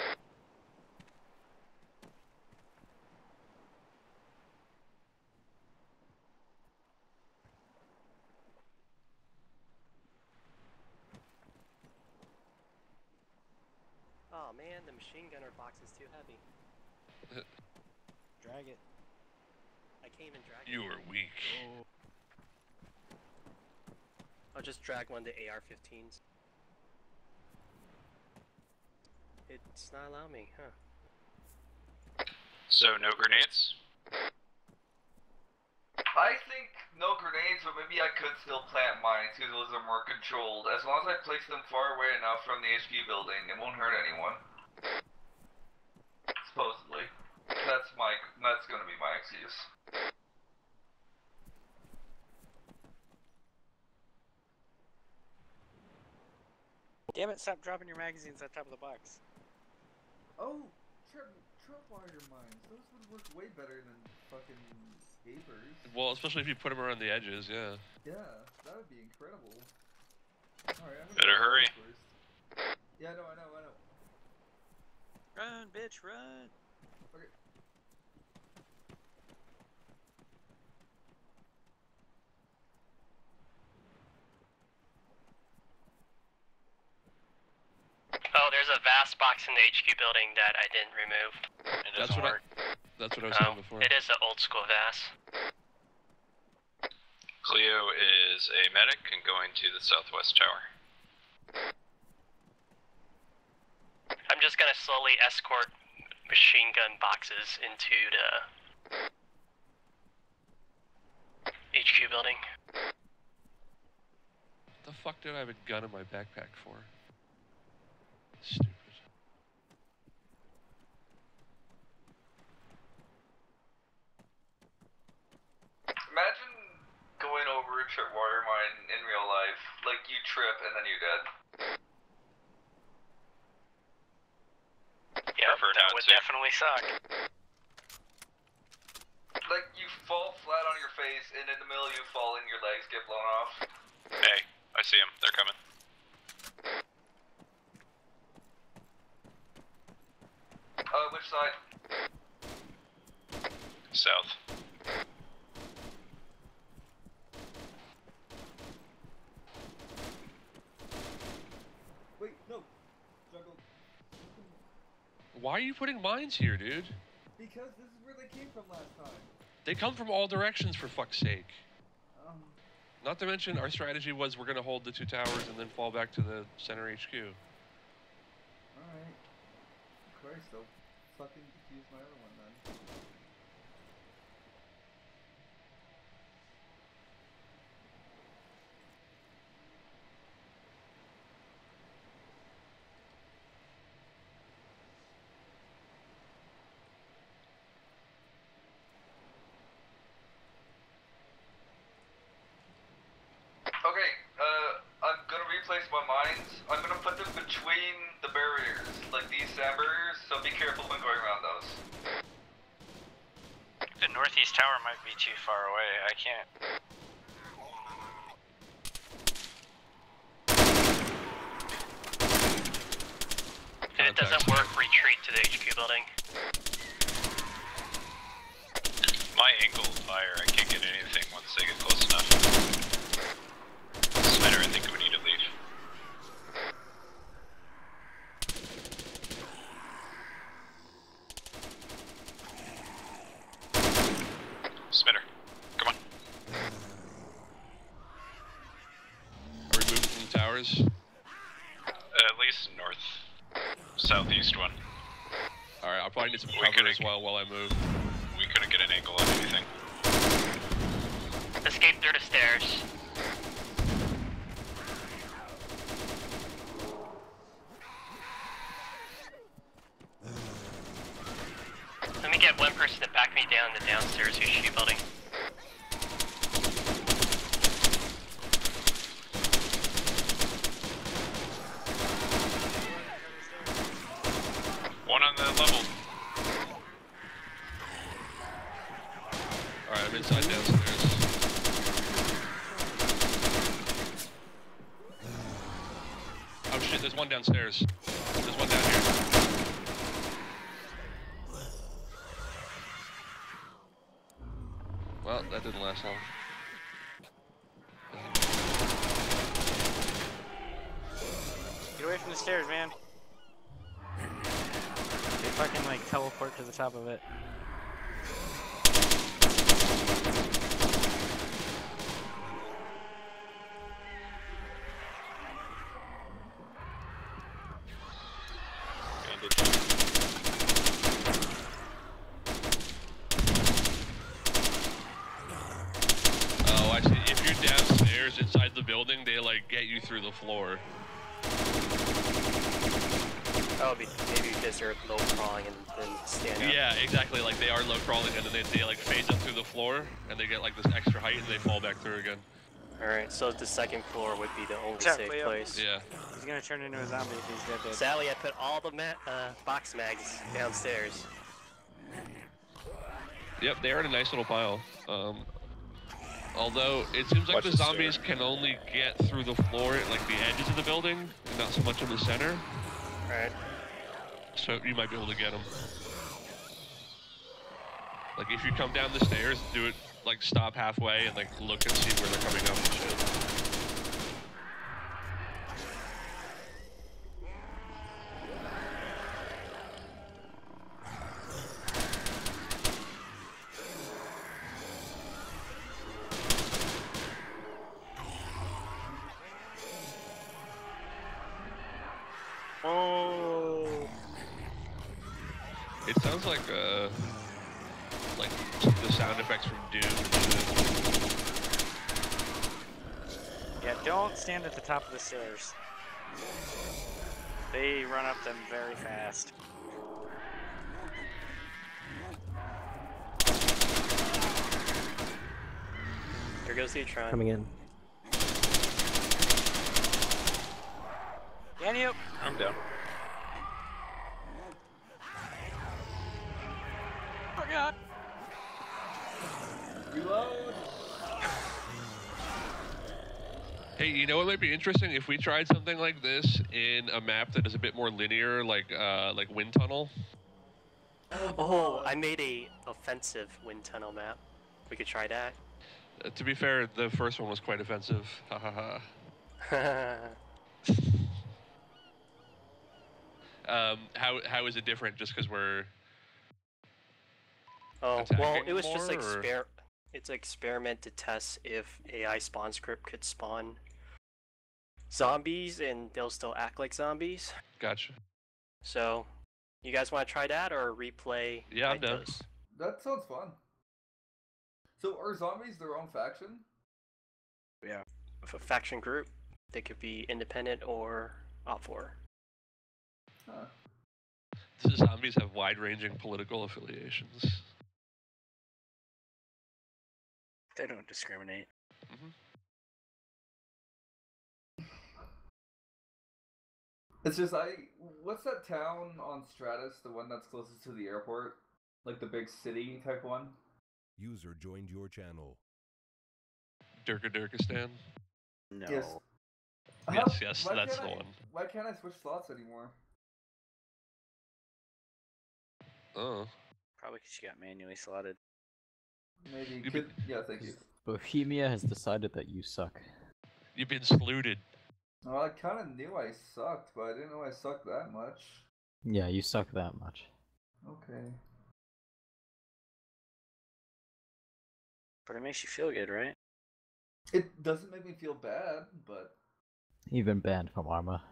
Oh man, the machine gunner box is too heavy. Drag it. I can't even drag it. You are weak. Oh. I'll just drag one of the A R fifteens. It's not allowing me, huh? So no grenades? I think no grenades, but maybe I could still plant mines because those are more controlled. As long as I place them far away enough from the H Q building, it won't hurt anyone. Supposedly. That's my, that's gonna be my excuse. Damn it! Stop dropping your magazines on top of the box. Oh, trip, tripwire mines. Those would work way better than fucking papers. Well, especially if you put them around the edges, yeah. Yeah, that would be incredible. Alright, I'm gonna Better go hurry. first. Yeah, no, I know, I know. Run, bitch, run! Okay. Oh, there's a vast box in the H Q building that I didn't remove. It That's doesn't what work. I, that's what I was Oh, saying before. it is an old school V A S. Cleo is a medic and going to the southwest tower. I'm just gonna slowly escort machine gun boxes into the H Q building. What the fuck did I have a gun in my backpack for? Stupid. Imagine going over a tripwire mine in real life. Like, you trip and then you're dead. Yeah, Prefer that not would to. definitely suck. Like, you fall flat on your face, and in the middle you fall and your legs get blown off. Hey, I see them. They're coming. Uh, which side? South. Wait, no. Juggle. Why are you putting mines here, dude? Because this is where they came from last time. They come from all directions, for fuck's sake. Um, Not to mention, our strategy was we're gonna hold the two towers and then fall back to the center H Q. alright. Christ, I'll fucking use my other one then. Okay, uh, I'm gonna replace my mines. I'm gonna put them between the barriers, like these sand barriers, so be careful when going around those. The northeast tower might be too far away. I can't. If it doesn't work, retreat to the H Q building. My angle of fire, I can't get anything once they get close enough. Snyder, I think we need to leave. Smitter, come on. Are we moving from the towers? At least north. Southeast one. Alright, I'll probably need some We cover could- as well while I move. We could have get an angle on anything. Escape through the stairs. Let me get one person to back me down the downstairs U G building. One on the level. Alright, I'm inside downstairs. Oh shit, there's one downstairs. There's one down here. Well, that didn't last long. Get away from the stairs, man. They fucking like teleport to the top of it. Oh, I see. If you're downstairs inside the building, they like get you through the floor. Oh, be- maybe because they're low crawling and then stand up. Yeah, exactly. Like they are low crawling, and then they, they like phase up through the floor, and they get like this extra height, and they fall back through again. Alright, so the second floor would be the only Watch out, safe Leo. place. Yeah. He's gonna turn into a zombie if he's dead. dead. Sally, I put all the ma- uh, box mags downstairs. Yep, they are in a nice little pile. Um, although it seems like Watch the the zombies stair. can only get through the floor at like the edges of the building, and not so much in the center. Alright. So you might be able to get them. Like if you come down the stairs, do it like stop halfway and like look and see where they're coming up and shit. Oh. It sounds like uh, like the sound effects from Doom and shit. Yeah, don't stand at the top of the stairs. They run up them very fast. Here goes the Atron. Coming in. Can you? I'm down. Oh god. Reload. Hey, you know what might be interesting? If we tried something like this in a map that is a bit more linear, like uh, like Wind Tunnel. Oh, I made a offensive wind tunnel map. We could try that. Uh, to be fair, the first one was quite offensive. Ha ha ha. Um, how how is it different? Just because we're oh, well, it was more, just like or- exper- it's an experiment to test if A I spawn script could spawn zombies and they'll still act like zombies. Gotcha. So, you guys want to try that or replay? Yeah, I'm down. Mythos? That sounds fun. So are zombies their own faction? Yeah. With a faction group, they could be independent or op four. Huh. The zombies have wide-ranging political affiliations. They don't discriminate. It's just I. What's that town on Stratus? The one that's closest to the airport, like the big city type one. User joined your channel. Durka Durkistan. No. Yes. Yes, yes, why that's can't the I- one. Why can't I switch slots anymore? Oh. Probably because you got manually slotted. Maybe. You Could, yeah, thank you. Bohemia has decided that you suck. You've been saluted. Well, I kind of knew I sucked, but I didn't know I sucked that much. Yeah, you suck that much. Okay. But it makes you feel good, right? It doesn't make me feel bad, but You've been banned from Arma.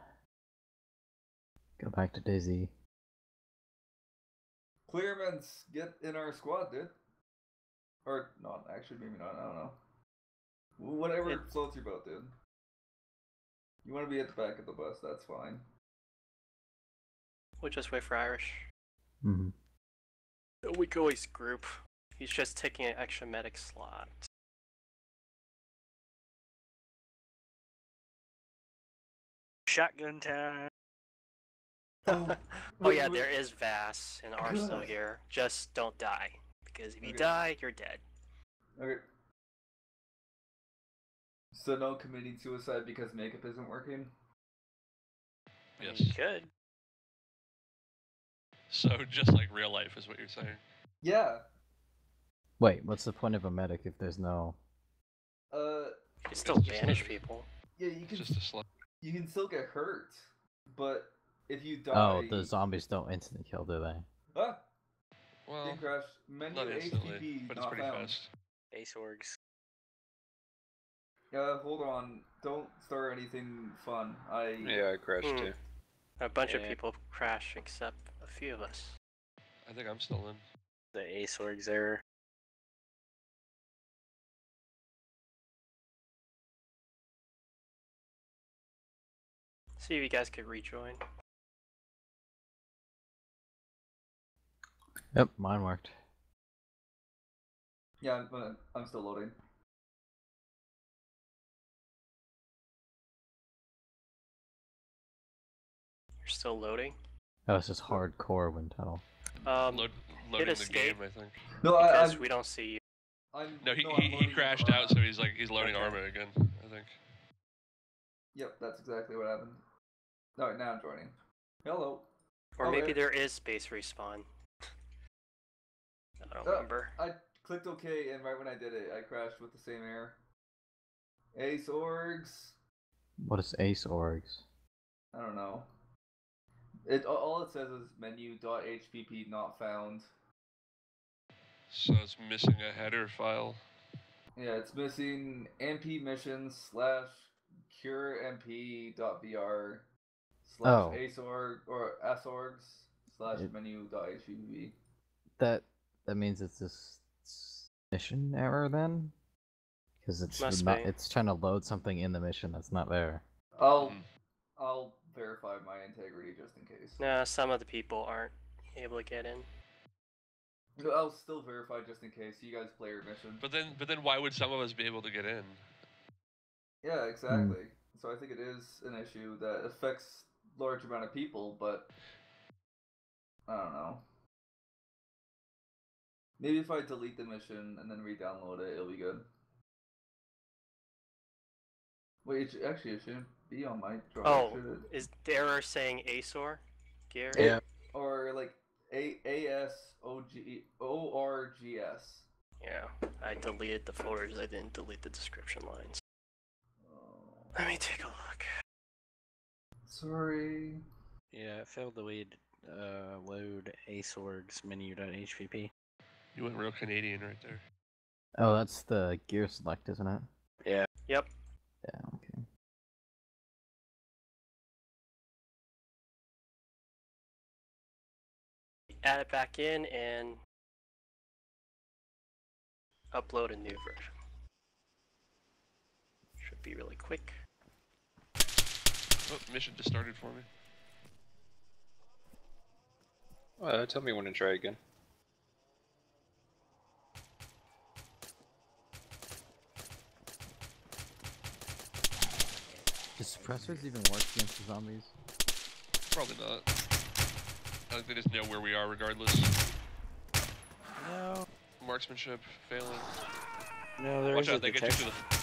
Go back to Daisy. Clearmans, get in our squad, dude. Or not, actually, maybe not, I don't know. Whatever It- floats your boat, dude. You want to be at the back of the bus, that's fine. We'll just wait for Irish. Mm-hmm. We can always group. He's just taking an extra medic slot. Shotgun time. Oh Wait, yeah, wait. there is Vass and Arsenal Good. here. Just don't die. Because if you Okay. die, you're dead. Okay. So no committing suicide because makeup isn't working? Yes. You could. So just like real life is what you're saying. Yeah. Wait, what's the point of a medic if there's no? Uh, You can still It's just banish like- people. yeah, you It's can just a slug. you can still get hurt, but if you die, Oh, the zombies don't instantly kill, do they? ah, Well, game crash. Menu not instantly, H P P but it's not pretty found. fast. Ace orgs. Yeah, hold on. Don't start anything fun. I Yeah, I crashed Hmm. too. A bunch of Yeah. people crash except a few of us. I think I'm still in. The Ace orgs error. See if you guys could rejoin. Yep, mine worked. yeah, I'm, uh, I'm still loading. You're still loading. Oh, it's just hardcore wind tunnel. Um, Load, loading the escape. game, I think. No, I, because I'm, we don't see you. I'm No, he no, I'm he, he loading crashed Arma. out, so he's like he's loading Okay. Arma again. I think. Yep, that's exactly what happened. Alright, now I'm joining. Hello. Or Oh, maybe there- there is space respawn. I don't Uh, remember. I clicked OK, and right when I did it, I crashed with the same error. Ace orgs. What is Ace Orgs? I don't know. It all it says is menu.hpp not found. So it's missing a header file. Yeah, it's missing mp missions slash cure mp.br slash Oh. aceorg or sorgs slash It- menu.hpp. That that means it's this s- mission error then, because it's Must not. be. It's trying to load something in the mission that's not there. I'll Mm. I'll verify my integrity just in case. Nah, some of the people aren't able to get in. I'll still verify just in case. You guys play your mission. But then, but then, why would some of us be able to get in? Yeah, exactly. So I think it is an issue that affects large amount of people, but I don't know. Maybe if I delete the mission and then re-download it, it'll be good. Wait, it sh- actually, it shouldn't be on my drive, Oh, should it? is the error saying Azor? Gear? Yeah. Or like A A S O G O R G S. Yeah, I deleted the folders, I didn't delete the description lines. Oh, Let me take a look. sorry. Yeah, it failed to lead, uh, load Ace orgs menu.hpp. You went real Canadian right there. Oh, that's the gear select, isn't it? Yeah. Yep. Yeah. Okay. Add it back in and upload a new version. Should be really quick. Oh, mission just started for me. Uh, tell me when to try again. Do suppressors even work against the zombies? Probably not. I think they just know where we are regardless. No. Marksmanship failing. No, there Watch is a out, they get you to detection. the.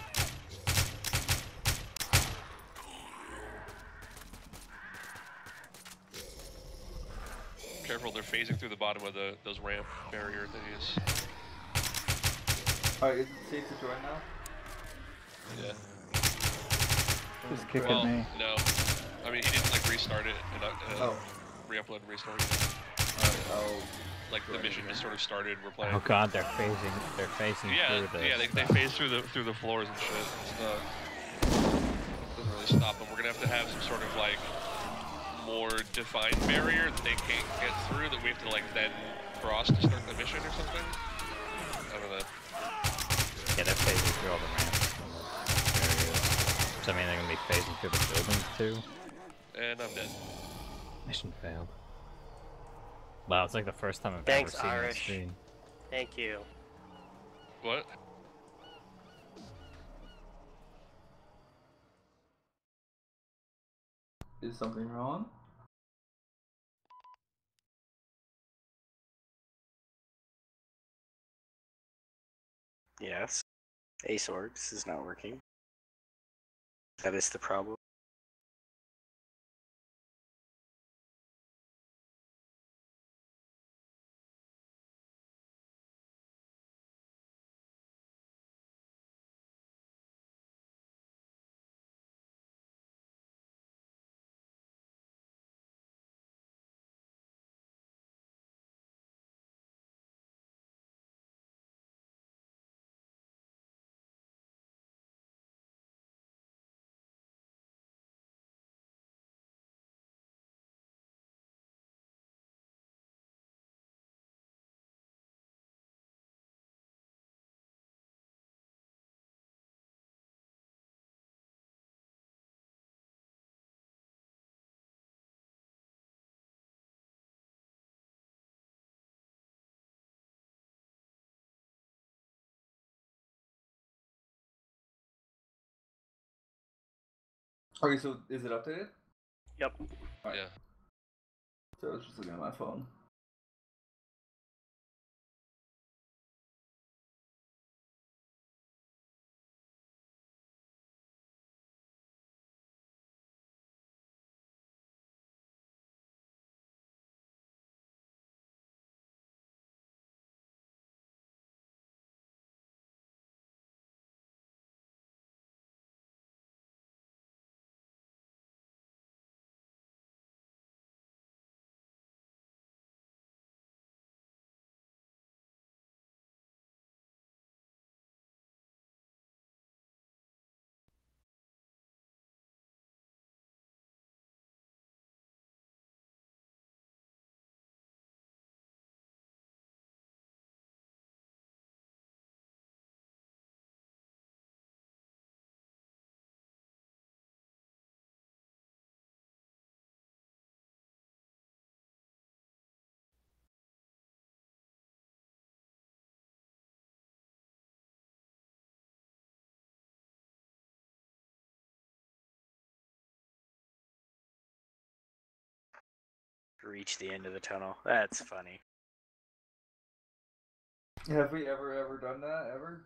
Careful, they're phasing through the bottom of the those ramp barrier thingies. Alright, is it safe to join now? Yeah. Just kick Well, at me. no. I mean, he didn't like restart it and uh, uh, Oh. re-upload and restart it. Alright, I'll Like the Join mission again. just sort of started. We're playing. Oh god, they're phasing. They're phasing Yeah, through the. yeah, they, they phase through the through the floors and shit. It's not, doesn't really stop them. We're gonna have to have some sort of like more defined barrier that they can't get through that we have to like then cross to start the mission or something. I don't know. two. And I'm dead. Mission failed. Wow, it's like the first time I've Thanks, ever seen Irish. that screen. Thank you. What? Is something wrong? Yes. Ace Orgs is not working. That is the problem. Okay, so is it updated? Yep. Alright. Yeah. So I was just looking at my phone. Reach the end of the tunnel. That's funny. Have we ever ever done that ever?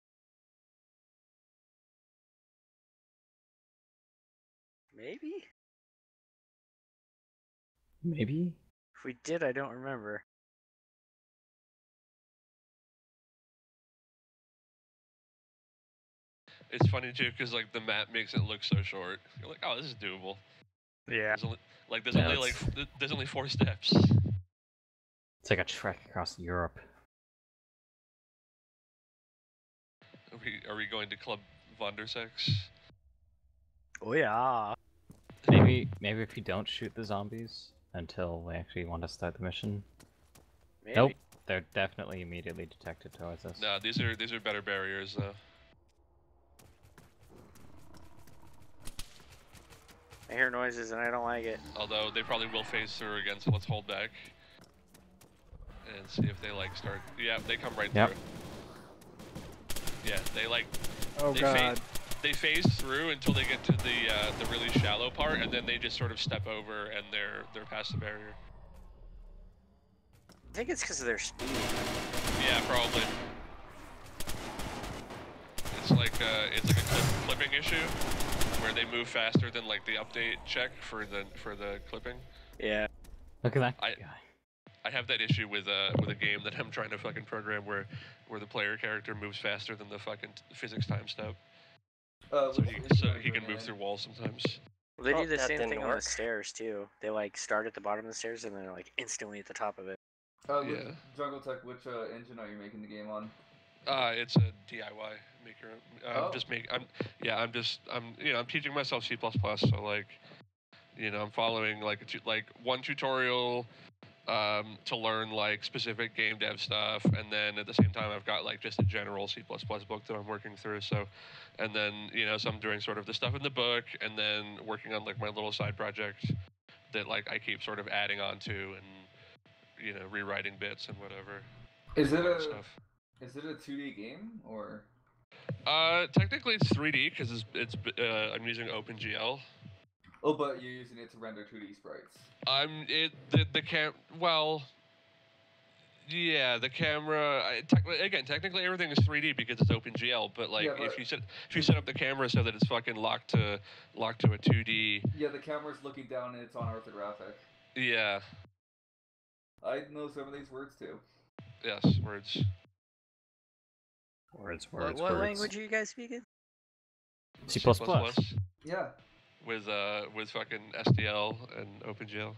Maybe? Maybe? If we did, I don't remember. It's funny too, because like the map makes it look so short. You're like, oh, this is doable. Yeah. There's only, like there's Yeah, only like it's- f- th- there's only four steps. It's like a trek across Europe. Are we are we going to Club Vondersex? Oh yeah. Maybe maybe if you don't shoot the zombies until they actually want to start the mission. Maybe. Nope, they're definitely immediately detected towards us. No, these are these are better barriers though. I hear noises and I don't like it. Although they probably will phase through again, so let's hold back and see if they like start. Yeah, they come right Yep. through. Yeah, they like. Oh they god. Phase, they phase through until they get to the uh, the really shallow part, and then they just sort of step over and they're they're past the barrier. I think it's because of their speed. Yeah, probably. It's like uh, it's like a clip, clipping issue where they move faster than like the update check for the for the clipping. Yeah. Look at that I, guy. I have that issue with uh with a game that I'm trying to fucking program where where the player character moves faster than the fucking physics time step. Uh, So which- he which so one are he you can doing move it? through walls sometimes. Well, they Oh, do the that same didn't thing on the work. stairs too. They like start at the bottom of the stairs and they're like instantly at the top of it. Uh, which, Yeah. Jungle Tech, which uh, engine are you making the game on? Uh, it's a D I Y maker. I'm Oh. just make. I'm yeah. I'm just. I'm you know. I'm teaching myself C plus plus. So like, you know, I'm following like a tu- like one tutorial um, to learn like specific game dev stuff, and then at the same time I've got like just a general C plus plus book that I'm working through. So, and then you know, so I'm doing sort of the stuff in the book, and then working on like my little side project that like I keep sort of adding on to, and you know, rewriting bits and whatever. Is it Learn a stuff. is it a two D game or? Uh, technically it's three D because it's it's uh, I'm using OpenGL. Oh, but you're using it to render two D sprites. I'm it the the cam well. Yeah, the camera. I, tec- again, technically everything is three D because it's OpenGL. But like, Yeah, but- if you set if you set up the camera so that it's fucking locked to locked to a two D. Yeah, the camera's looking down and it's on orthographic. Yeah. I know some of these words too. Yes, words. Words, What, words, what words. language are you guys speaking? C plus plus. Yeah. With uh with fucking S D L and OpenGL.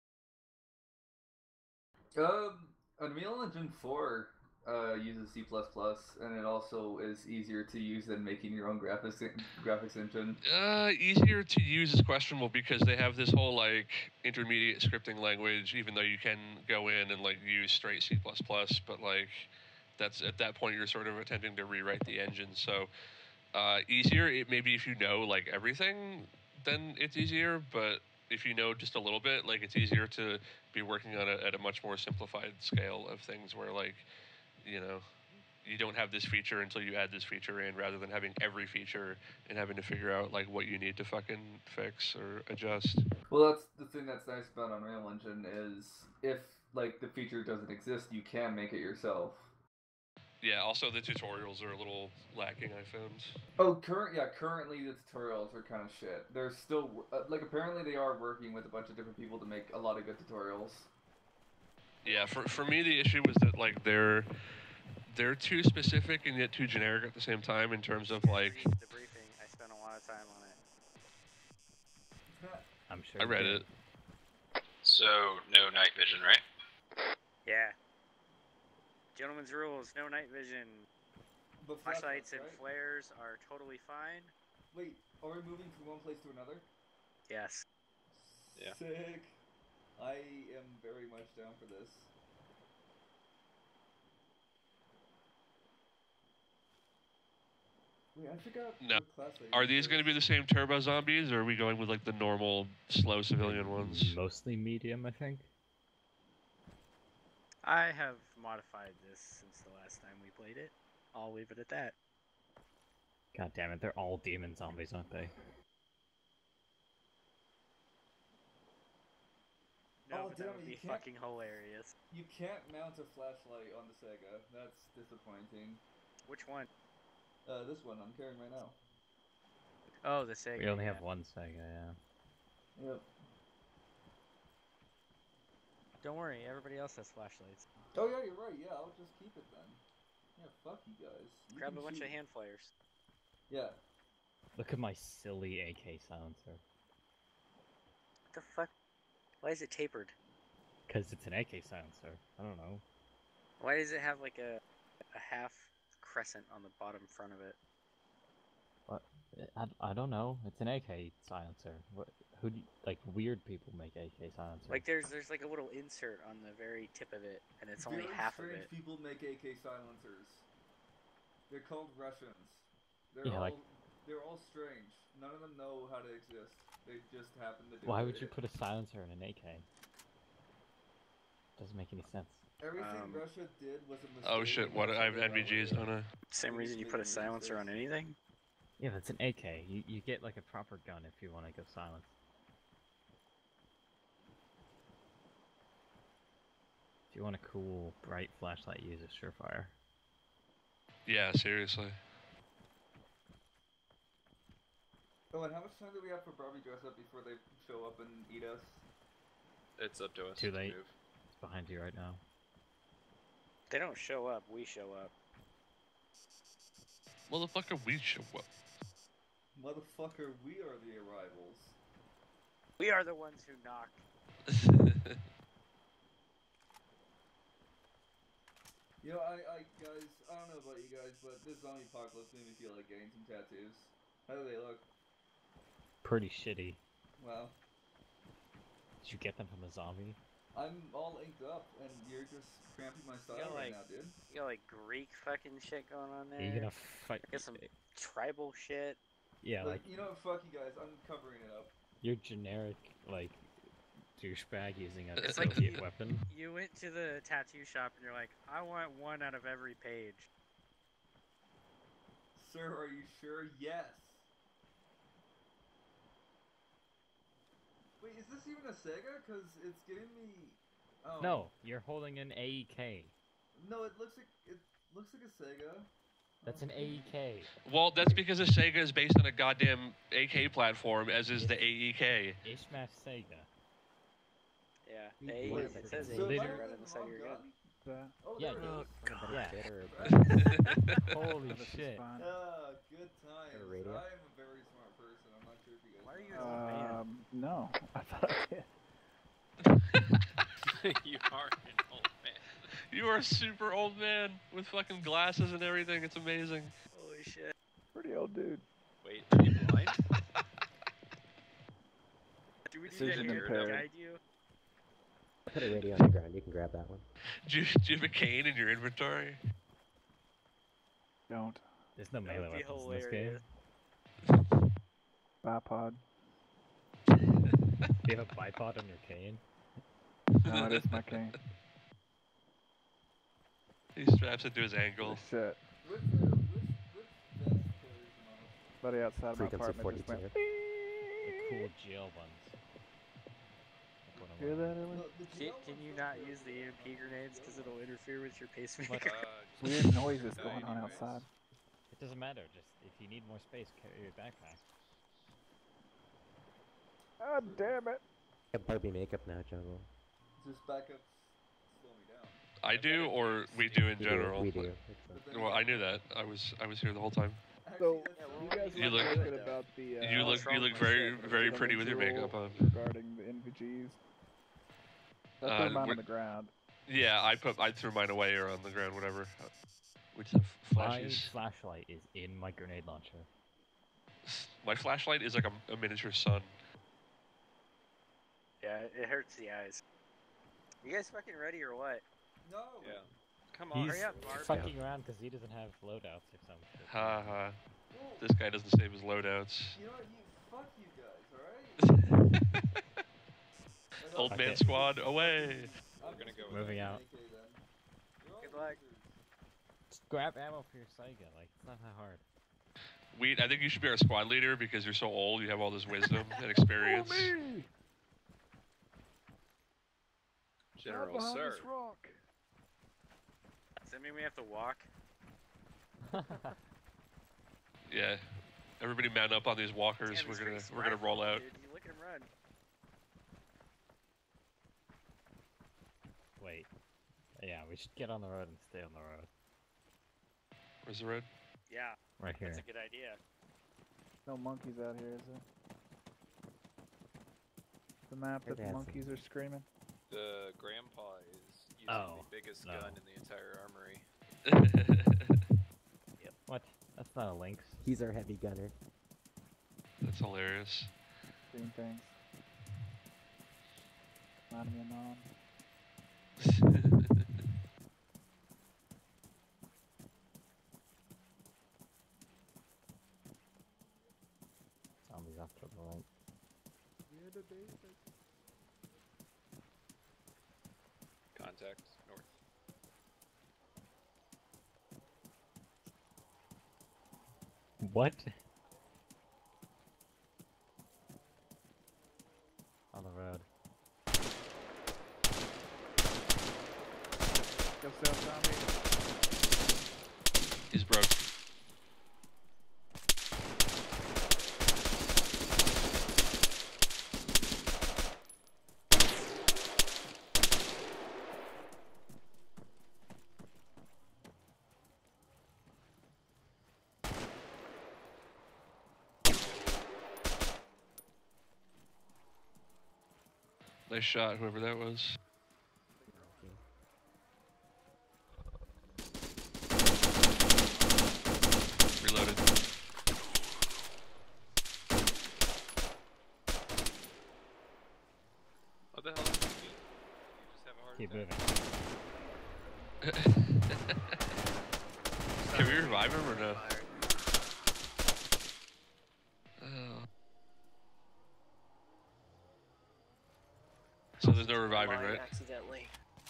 Um, Unreal Engine four uh, uses C plus plus, and it also is easier to use than making your own graphics graphics engine. Uh, easier to use is questionable because they have this whole like intermediate scripting language. Even though you can go in and like use straight C plus plus, but like that's at that point you're sort of attempting to rewrite the engine. So uh, easier. It maybe if you know like everything, then it's easier. But if you know just a little bit, like it's easier to be working on a, at a much more simplified scale of things where like, you know, you don't have this feature until you add this feature in, rather than having every feature and having to figure out like what you need to fucking fix or adjust. Well, that's the thing that's nice about Unreal Engine is if like the feature doesn't exist, you can make it yourself. Yeah, also the tutorials are a little lacking, I found. Oh, current yeah, currently the tutorials are kind of shit. They're still uh, like apparently they are working with a bunch of different people to make a lot of good tutorials. Yeah, for for me the issue was that like they're they're too specific and yet too generic at the same time in terms of like. The briefing. I spent a lot of time on it. I'm sure. I you read did. it. So, no night vision, right? Yeah. Gentlemen's rules, no night vision. But Flashlights and right? flares are totally fine. Wait, are we moving from one place to another? Yes. Yeah. Sick. I am very much down for this. Wait, I forgot No. what class I Are used these first. going to be the same turbo zombies, or are we going with like the normal slow civilian ones? Mostly medium, I think. I have modified this since the last time we played it. I'll leave it at that. God damn it, they're all demon zombies, aren't they? No, Oh, but damn that it, would you be can't- fucking hilarious. You can't mount a flashlight on the Sega. That's disappointing. Which one? Uh, this one I'm carrying right now. Oh, the Sega. We only yeah. have one Sega, yeah. Yep. Don't worry, everybody else has flashlights. Oh yeah, you're right. Yeah, I'll just keep it then. Yeah, fuck you guys. You Grab can a bunch shoot. of hand flares. Yeah. Look at my silly A K silencer. What the fuck? Why is it tapered? Because it's an A K silencer. I don't know. Why does it have like a a half crescent on the bottom front of it? What? I, I don't know. It's an A K silencer. What? Who do you, like weird people make A K silencers? Like there's there's like a little insert on the very tip of it, and it's only Very half of strange it. people make A K silencers. They're called Russians. They're Yeah, all like- they're all strange. None of them know how to exist. They just happen to do Why it. would you put a silencer in an A K? Doesn't make any sense. Everything Um, Russia did was a mistake. Oh shit! What? I have N V Gs on a. Same reason you put a silencer on anything. Yeah, that's an A K. You you get like a proper gun if you want to go silent. If you want a cool, bright flashlight, use a Surefire. Yeah, seriously. Oh, and how much time do we have for Barbie dress up before they show up and eat us? It's up to us. Too to late. move. It's behind you right now. They don't show up. We show up. Motherfucker, we show up. Motherfucker, we are the arrivals. We are the ones who knock. You know, I, I, guys, I don't know about you guys, but this zombie apocalypse made me feel like getting some tattoos. How do they look? Pretty shitty. Wow. Did you get them from a zombie? I'm all inked up, and you're just cramping my style got, right like- now, dude. You got like Greek fucking shit going on there. Are you gonna fight? Got some tribal shit. Yeah, Like, like you know what? Fuck you guys. I'm covering it up. your generic like douchebag using a It's like Soviet you- weapon. You went to the tattoo shop and you're like, I want one out of every page. Sir, are you sure? Yes. Wait, is this even a Sega? Cause it's giving me. Oh. No, you're holding an A E K. No, it looks like it looks like a Sega. That's an A E K. Well, that's because the Sega is based on a goddamn A K platform, as is the A E K. Ishmael Sega. Yeah, We- they, what it is it? says So A am I Literally- right holding on the the side of wrong your gun. gun? The, Oh, Yeah, there it it is. is. God. Yeah. Bitter, Holy this is shit. fine. Ah, good times. Or radio? I am a very smart person. I'm not sure if you guys. Why are you know. as a man? Um, no, I thought I did. You are an old man. You are a super old man with fucking glasses and everything. It's amazing. Holy shit. Pretty old dude. Wait, are you blind? Do we need Vision to here to impaired. guide you? Put a radio on the ground. You can grab that one. Do you, do you have a cane in your inventory? Don't. There's no That melee would be weapons in this game. hilarious. Bipod. Do you have a bipod on your cane? No, it is my cane. He straps it to his ankle. Shit. Which, uh, which, which vest carries the most? Buddy outside of my Frequency apartment just went. forty-two. The cool jail ones. Like one of Hear them. that, Emily? No, the Can, jail can ones you don't not carry use the E M P most. grenades because it'll interfere with your Uh, pacemaker? just- Weird noises No, going on anyways. outside. It doesn't matter. Just if you need more space, carry your backpack. God damn it! Got Barbie makeup now, Jungle. Just back up, slow me down. I do, or we do in We general. do. We do. Like- It's But fine. then Well, I again- knew that. I was I was here the whole time. Actually, So, that's Yeah, the well, you only guys thing You were look- talking though. about the. Uh, You look wrong you look with very myself? very the pretty with your tool makeup on. Regarding the N V Gs. I Uh, threw mine we- on the ground. Yeah, I put I threw mine away or on the ground, whatever. We just have My flashies. flashlight is in my grenade launcher. My flashlight is like a, a miniature sun. Yeah, it hurts the eyes. You guys fucking ready or what? No. Yeah. Come on. He's hurry up, Barb. fucking around because he doesn't have loadouts or some shit. Ha ha. Well, This guy doesn't save his loadouts. you know what? You fuck you guys, alright? Like, Old I'll- man Okay. squad away. I'm We're gonna just go with Moving gonna out. A K then. You're all Good luck. losers. Just grab ammo for your Saiga. Like it's not that hard. We I think you should be our squad leader because you're so old. You have all this wisdom and experience. me! General behind Sir. this rock. Does that mean we have to walk? Yeah. Everybody mount up on these walkers. Damn, we're this gonna thing's we're gonna roll rifled, out. Dude. You look at him run. Wait. Yeah, we should get on the road and stay on the road. Where's the road? Yeah, Right here. that's a good idea. No monkeys out here, is there? The map that Heard the they had some. monkeys are screaming. The grandpa is using Oh, the biggest no. gun in the entire armory. What? That's not a lynx. He's our heavy gunner. That's hilarious. Doing things. Remind me of mom. Zombies off to the right. Contact north. What? On the road. Go south zombie. He's broke. Nice shot, whoever that was. Reloaded. What the hell is this? keep moving. Can we revive him or no? Oh. So there's no reviving, Mine right? Accidentally.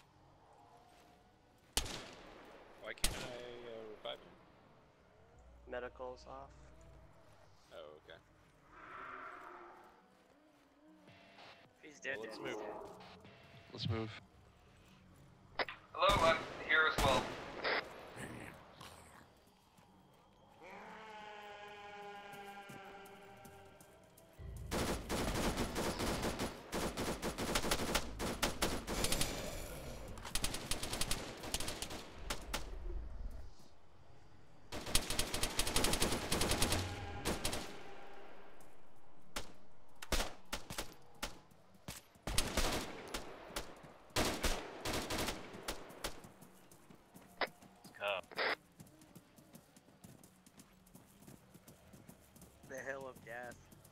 Why can't I uh, revive him? Medical's off. Oh, okay. If he's dead, Well, let's dead, move. he's dead. Let's move. Hello, I'm here as well. The hill of death.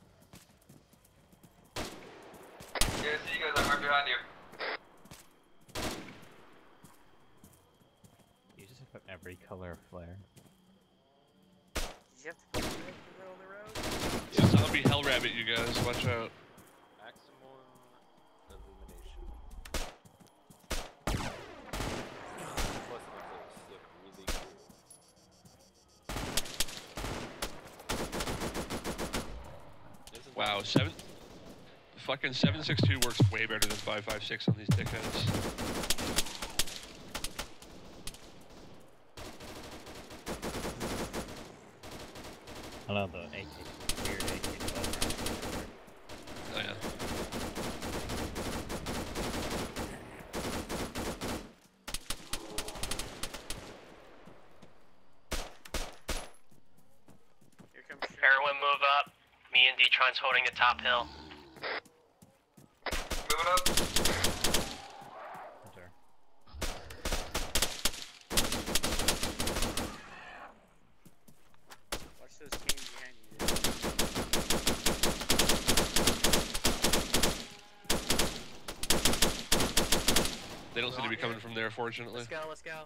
Yeah, see you guys, I'm right behind you. You just put every color flare. Did you have to put it in the middle of the road? It's a zombie hell rabbit, you guys. Watch out. Maximum illumination. Plus the clips look really cool. Isn't Wow, that- seven. Fucking seven six two works way better than five five six on these dickheads. I don't know, the A K, weird A K twelve. Oh yeah. Here comes Everyone move up. Me and D-Tron's holding the top hill. Moving up. Hunter. Watch those canes behind you, dude. They don't seem to be coming from there, fortunately. Let's go, let's go.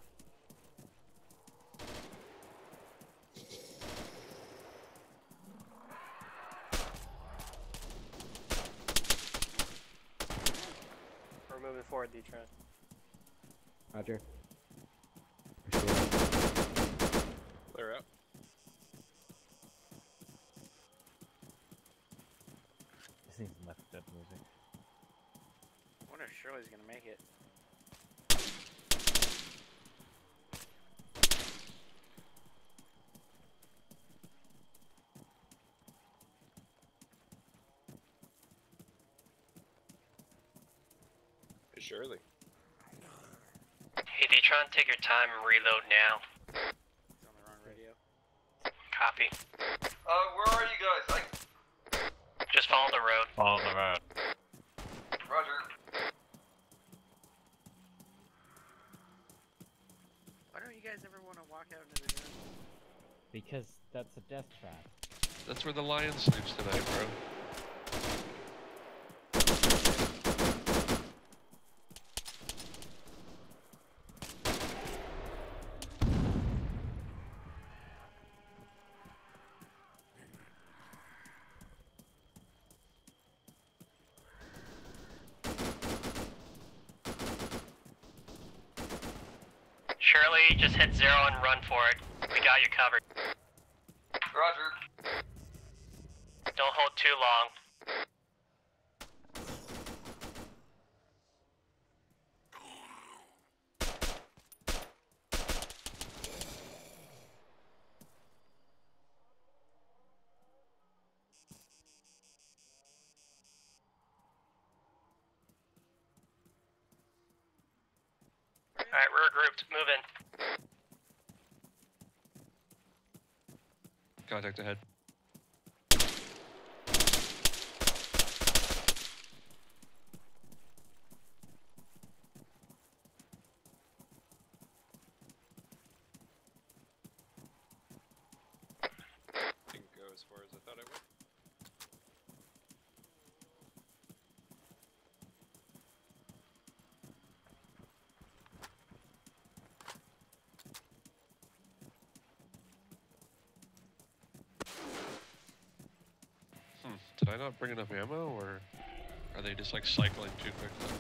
We're moving forward, D-Tron. Roger. Clear out. This needs left dead music. I wonder if Shirley's gonna make it. Surely. Hey, D-Tron, take your time and reload now. He's on the wrong radio. Copy. Uh, where are you guys? I... Just follow the road. Follow the road. Roger. Why don't you guys ever want to walk out into the room? Because that's a death trap. That's where the lion sleeps tonight, bro. Shirley, just hit zero and run for it. We got you covered. Roger. Don't hold too long. Alright, we're regrouped. Move in. Contact ahead. Didn't go as far as I thought I would. Did I not bring enough ammo, or are they just like cycling too quickly?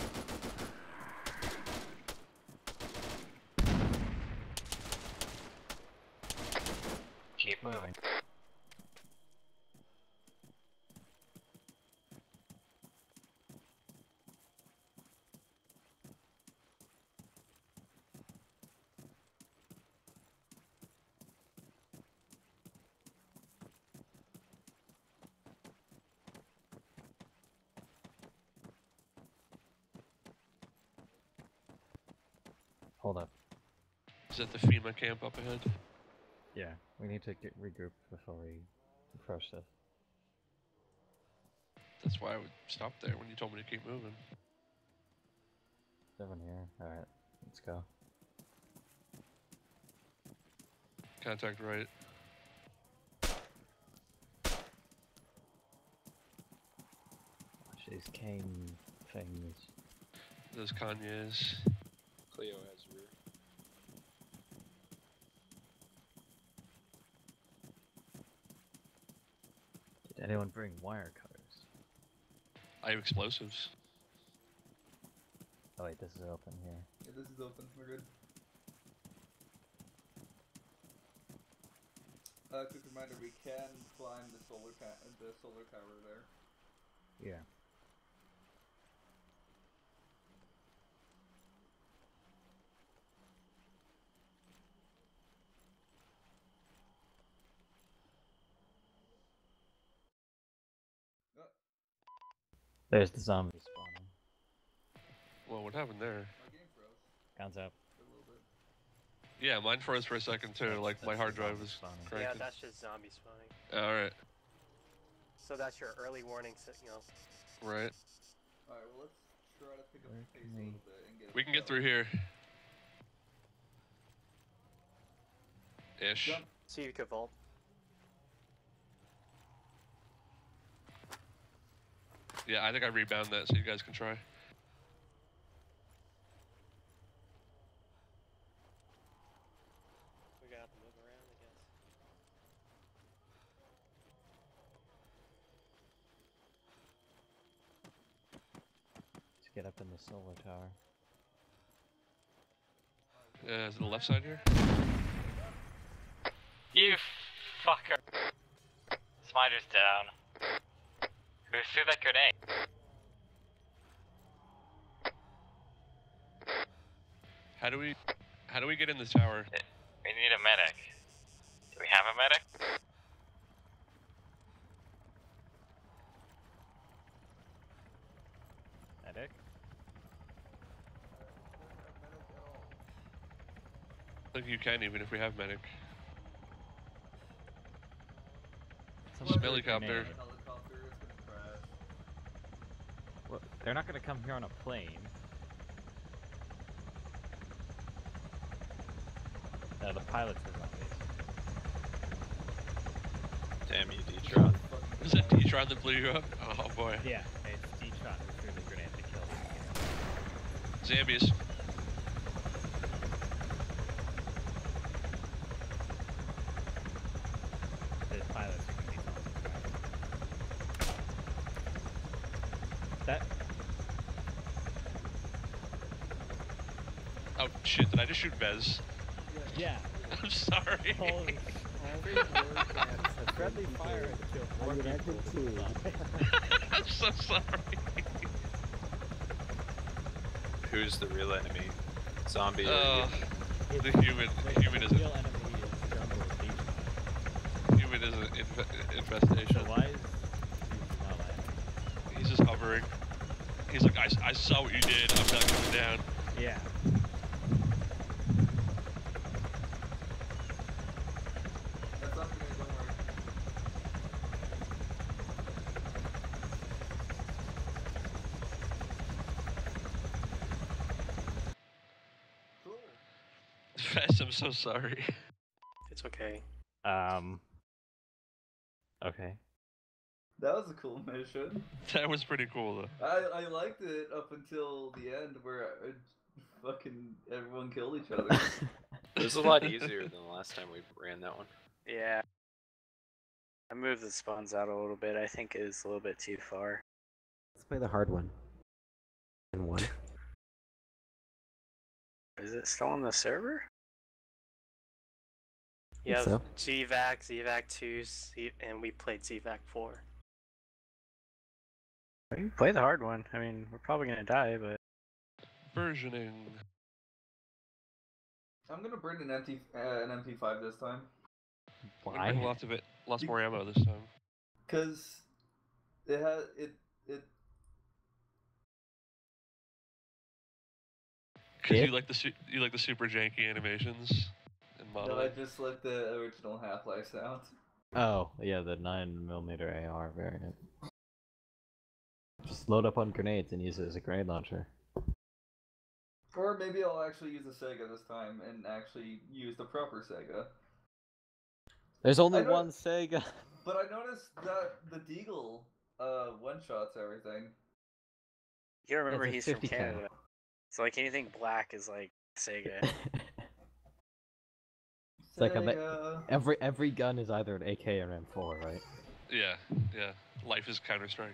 Keep moving. Hold up. Is that the FEMA camp up ahead? Yeah, we need to get regroup before we approach this. That's why I would stop there when you told me to keep moving. Seven here. Alright, let's go. Contact right. Watch these cane things. Those Kanye's. Cleo has rear. Did anyone bring wire cutters? I have explosives. Oh wait, this is open here. Yeah, this is open. We're good. Uh, quick reminder: we can climb the solar ta the solar tower there. Yeah. Oh, There's the zombie spawning. Well, what happened there? my game froze Guns up. for a little bit. Yeah, mine froze for a second too. Like my hard drive was spawning. Yeah, cranking. that's just zombie spawning. All right, So that's your early warning signal. right. Alright, well let's try to pick up Where the pace can a we- little bit and get. We can get through here. Ish. Jump. See, you could vault. Yeah, I think I rebound that so you guys can try. We gotta have to move around, I guess. Let's get up in the solar tower. Uh, is it the left side here? You fucker. Smiter's down. Who threw that grenade? How do we, how do we get in the tower? We need a medic. Do we have a medic? Medic? I think you can even if we have medic. Someone threw a Helicopter. grenade. Helicopter is gonna crash. Well, they're not gonna come here on a plane. No, the pilots are zombies. Damn you, D-Tron. Was it D-Tron that blew you up? Oh boy. Yeah, it's D-Tron who threw the grenade to kill them. Zambies. The pilots are gonna be zombies. That Oh shit, did I just shoot Vez? yeah. I'm sorry. Holy friendly fire and kill four people with a zombie. I'm so sorry. Who's the real enemy? Zombie or Uh, human? the human, Wait, human the is a, real enemy is jungle D-Tron. human is an inf- infestation. So why is he not landing? He's just hovering. He's like, I, I saw what you did. I'm not coming down. Yeah. That's not gonna don't worry. Cool. Fess, I'm so sorry. It's okay. Um. Okay. That was a cool mission. That was pretty cool though. I I liked it up until the end where uh, fucking everyone killed each other. It was a lot easier than the last time we ran that one. Yeah. I moved the spawns out a little bit. I think it is a little bit too far. Let's play the hard one. And one. Is it still on the server? Yeah, so. Z VAC, Z VAC two, Z- and we played Z VAC four. We can play the hard one. I mean, we're probably gonna die, but Versioning. I'm gonna bring an M T uh, an M P five this time. I'm gonna bring lots of it, lots more ammo this time. Cause it has it it. Cause you like the su- you like the super janky animations and No, modeling. I just like the original Half-Life sound. Oh, yeah, the nine millimeter A R variant. Just load up on grenades and use it as a grenade launcher. Or maybe I'll actually use a Sega this time and actually use the proper Sega. There's only I know- one Sega. But I noticed that the Deagle uh, one-shots everything. you gotta remember It's a he's from fifty cal. Canada. So like anything black is like Sega. It's like a, Sega. every every gun is either an A K or M four, right? Yeah, yeah. Life is Counter Strike.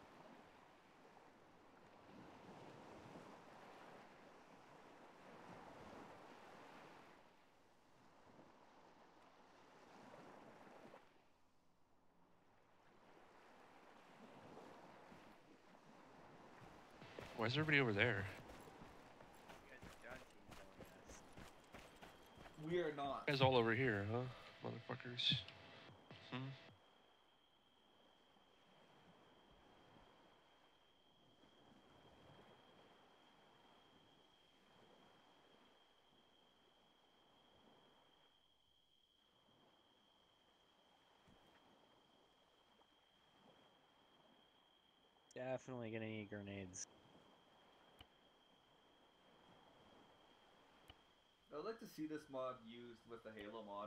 Why is everybody over there? We are not. You guys all over here, huh? Motherfuckers. Hmm? Definitely gonna need grenades. I would like to see this mod used with the Halo mod.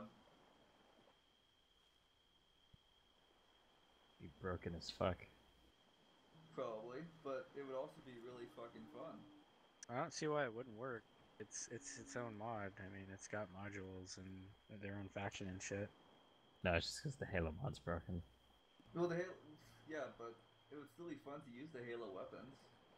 Be broken as fuck. Probably, but it would also be really fucking fun. I don't see why it wouldn't work. It's it's its own mod. I mean, it's got modules and their own faction and shit. No, it's just because the Halo mod's broken. Well, the Halo, yeah, but it would still be fun to use the Halo weapons.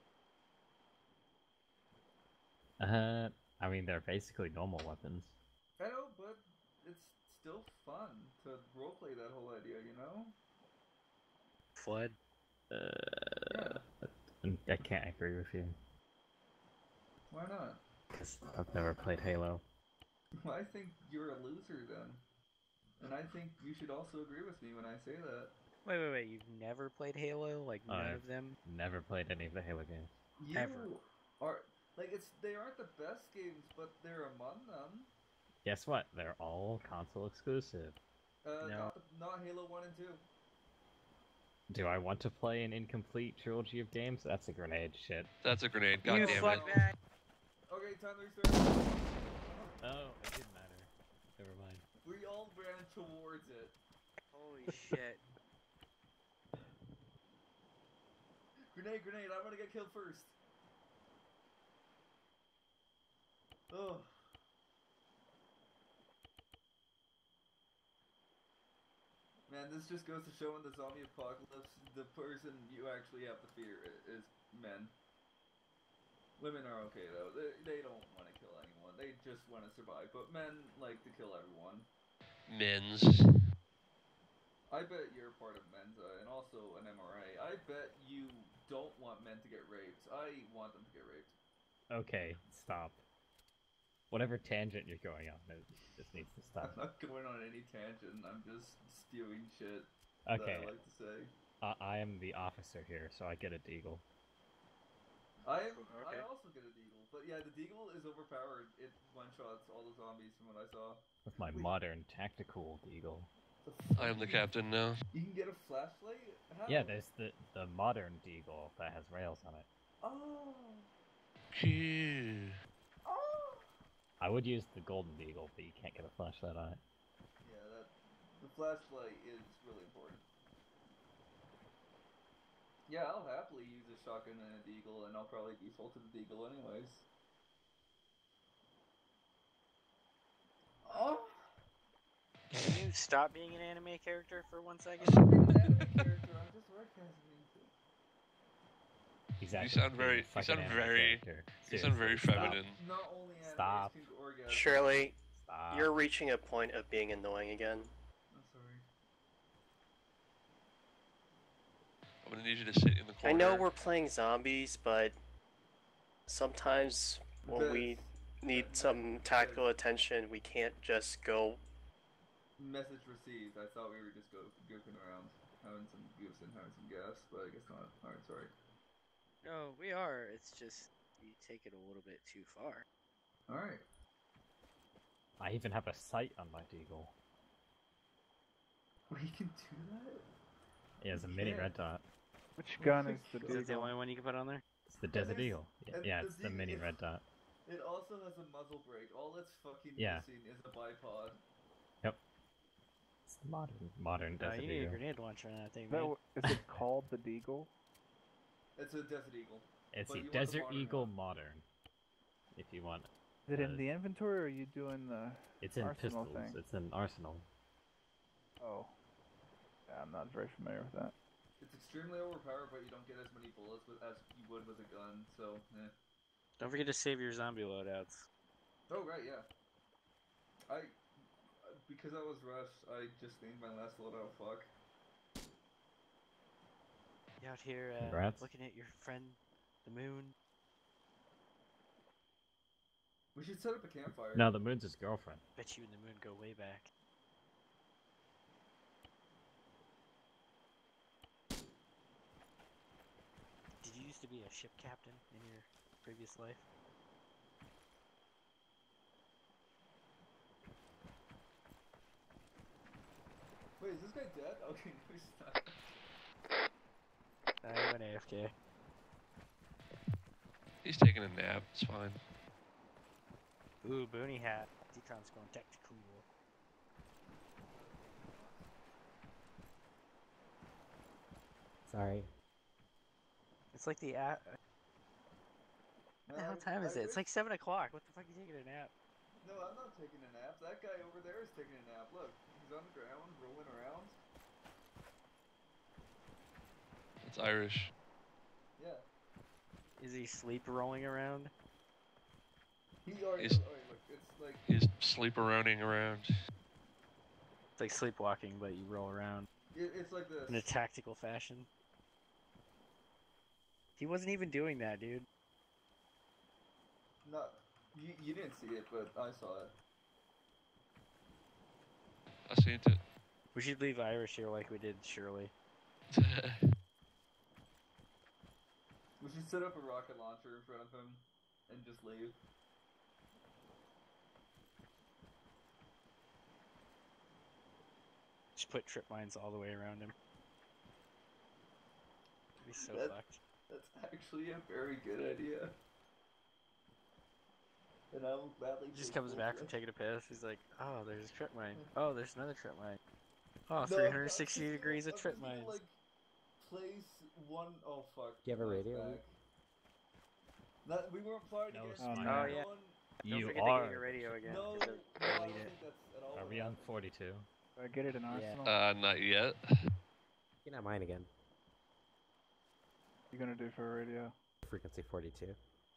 Uh, I mean, they're basically normal weapons. I know, but it's still fun to roleplay that whole idea, you know? Flood. Uh, I can't agree with you. Why not? Because I've never played Halo. Well, I think you're a loser then. And I think you should also agree with me when I say that. Wait, wait, wait. You've never played Halo? Like none I've of them? Never played any of the Halo games. You Ever. are like it's they aren't the best games, but they're among them. Guess what? They're all console exclusive. Uh, No. not, not Halo one and two. Do I want to play an incomplete trilogy of games? That's a grenade shit. That's a grenade, god You damn fuck it. back. Okay, time to restart. Oh, it didn't matter. Never mind. We all ran towards it. Holy shit. Grenade, grenade, I'm gonna get killed first. Oh. Man, this just goes to show in the zombie apocalypse, the person you actually have to fear i- is men. Women are okay though, they, they don't want to kill anyone, they just want to survive, but men like to kill everyone. Men's. I bet you're part of Mensa and also an M R A. I bet you don't want men to get raped. I want them to get raped. Okay, stop. Whatever tangent you're going on, it just needs to stop. I'm not going on any tangent, I'm just spewing shit Okay. that I like to say. I, I am the officer here, so I get a deagle. I am, Okay. I also get a deagle, but yeah, the deagle is overpowered. It one-shots all the zombies from what I saw. With my Wait. modern tactical deagle. The fuck? I am the You can- captain now. You can get a flashlight? How? Yeah, there's the, the modern deagle that has rails on it. Oh. Cute. Oh. I would use the golden deagle, but you can't get a flashlight on it. Yeah, that the flashlight is really important. Yeah, I'll happily use a shotgun and a deagle, and I'll probably default to the deagle anyways. Oh! Can you you stop being an anime character for one second? I'm an anime character. I'm just recognizing things. Exactly. You sound being a very, you fucking sound anime very, character. you sound very Seriously, stop. feminine. Not only anime Stop. can orgasm. Shirley, Stop. you're reaching a point of being annoying again. I'm sorry. I'm gonna need you to sit in the corner. I know we're playing zombies, but sometimes when Because- we need some tactical attention, we can't just go. Message received. I thought we were just go goofing around, having some goofs and having some gas, but I guess not. Alright, sorry. No, we are. It's just you take it a little bit too far. Alright. I even have a sight on my deagle. We can do that? It has a mini Yeah. red dot. Which gun is the Is that the Deagle? only one you can put on there? It's the Desert there's- Eagle. Yeah, and yeah the it's the thing mini is- red dot. It also has a muzzle brake. All it's fucking Yeah. missing is a bipod. Yep. It's the modern, modern No, Desert you need a Eagle. grenade launcher on that thing, Is, that, man. what- is it called the Deagle? It's a Desert Eagle. It's but the you want the Desert modern Eagle one. Modern. If you want. Is it Uh, in the inventory or are you doing the It's in arsenal pistols. thing? It's in arsenal. Oh. Yeah, I'm not very familiar with that. It's extremely overpowered, but you don't get as many bullets with, as you would with a gun, so, eh. Don't forget to save your zombie loadouts. Oh, right, yeah. I, because I was rushed, I just named my last loadout fuck. You out here uh, Congrats. looking at your friend, the moon. We should set up a campfire. No, the moon's his girlfriend. Bet you and the moon go way back. Did you used to be a ship captain in your previous life? Wait, is this guy dead? Okay, no, he's not. I went A F K. He's taking a nap. It's fine. Ooh, boonie hat. Decon's going tactical. Sorry. It's like the a- What the hell time is it? It's like seven o'clock. What the fuck are you taking a nap? No, I'm not taking a nap. That guy over there is taking a nap. Look, he's on the ground, rolling around. It's Irish. Yeah. Is he sleep rolling around? He already. He's- Alright, look, it's like. He's sleep-arounding around. It's like sleepwalking, but you roll around It, it's like this. in a tactical fashion. He wasn't even doing that, dude. Not. You, you didn't see it, but I saw it. I seen it. We should leave Irish here like we did Shirley. We should set up a rocket launcher in front of him and just leave. Just put trip mines all the way around him. He'd be so That- fucked. That's actually a very good idea. And I will gladly. He just take comes full back from credit. taking a piss. He's like, oh, there's a trip mine. Oh, there's another trip mine. Oh, No, three hundred I'm sixty just gonna- degrees of I'm trip just gonna, mines. Like, place one oh fuck. Do you have a mine's radio, back. Luke? Not, we weren't fighting No, against it's Oh, fine. no. Oh, no yeah. one- Don't You forget to are. get your radio again. No, no, 'cause I it- don't they'll eat it. think that's at all. Are what we on happened. forty-two? Do I get it in Arsenal? Uh, not yet. You can have mine again. you gonna do for a radio? Frequency forty-two.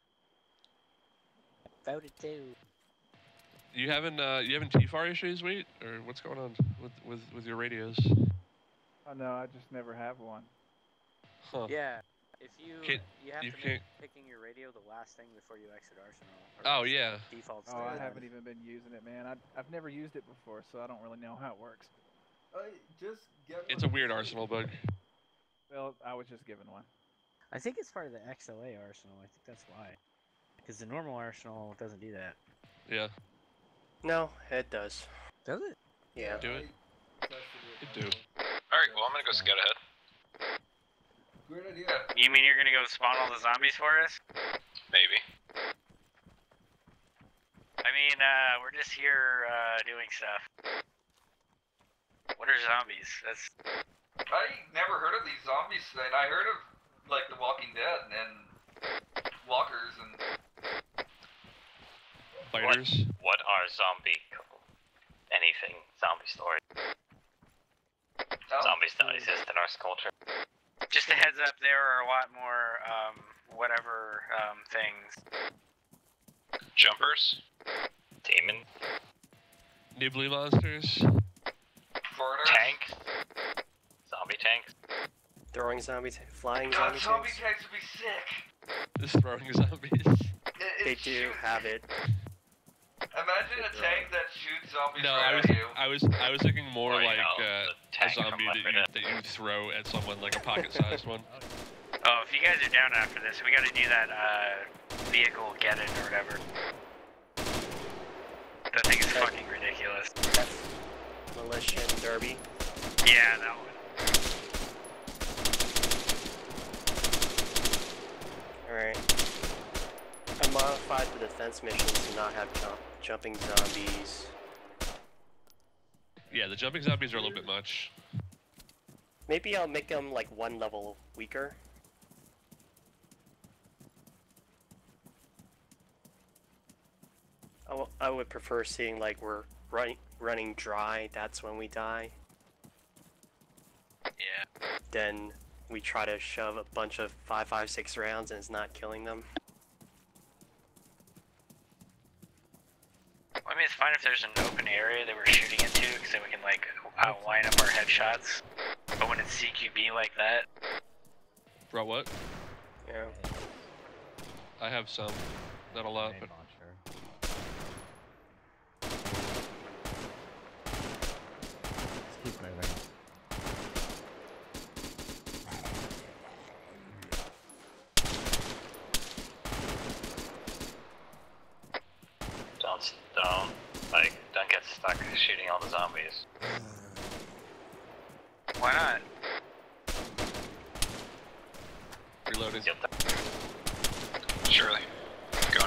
Voted too. You having uh, you having T F A R issues, wait, or what's going on with with with your radios? Oh no, I just never have one. Huh. Yeah. If you Can't- you have you to make can't- picking your radio the last thing before you exit Arsenal. or Oh else it yeah. Defaults. Oh, I there. haven't even been using it, man. I, I've never used it before, so I don't really know how it works. I just get. It's one a weird of Arsenal bug. Well, I was just given one. I think it's part of the X L A Arsenal. I think that's why. Because the normal Arsenal doesn't do that. Yeah. No, it does. Does it? Yeah. Do it. I tested It it. do. Alright, well, I'm gonna go scout ahead. Great idea. You mean you're gonna go spawn all the zombies for us? Maybe. I mean, uh, we're just here, uh, doing stuff. What are zombies? That's... I never heard of these zombies thing. I heard of like The Walking Dead and walkers and. Fighters. What are zombie? Anything zombie stories? zombies don't exist in our culture. Just a heads up, there are a lot more, um, whatever, um, things. Jumpers? Demon? Nibbly monsters? Tanks? Zombie tanks? Throwing zombie, t flying God, zombie zombie tanks. tanks would be sick. Just throwing zombies. It, They it do shoots- have it. Imagine a tank that shoots zombies No, right I was, at you. I was, I was thinking more Or, you like know, uh, the a tank from zombie Left that four you, Dead. that you throw at someone, like a pocket-sized one. Oh, if you guys are down after this, we gotta do that, uh, vehicle get it or whatever. That thing is fucking ridiculous. That's Militia and Derby. Yeah, that one. Alright. I modified the defense missions to not have jump jumping zombies. Yeah, the jumping zombies are a little bit much. Maybe I'll make them like one level weaker. I, w I would prefer seeing like we're running running dry, that's when we die. Yeah. Then we try to shove a bunch of five five six rounds and it's not killing them. I mean, it's fine if there's an open area that we're shooting into, because then we can, like, uh, line up our headshots. But when it's C Q B like that... Bro, what? Yeah. I have some. Not a lot, but... Keep moving. Don't, don't, like, don't get stuck shooting all the zombies. Why not? Reloading. Surely. Going.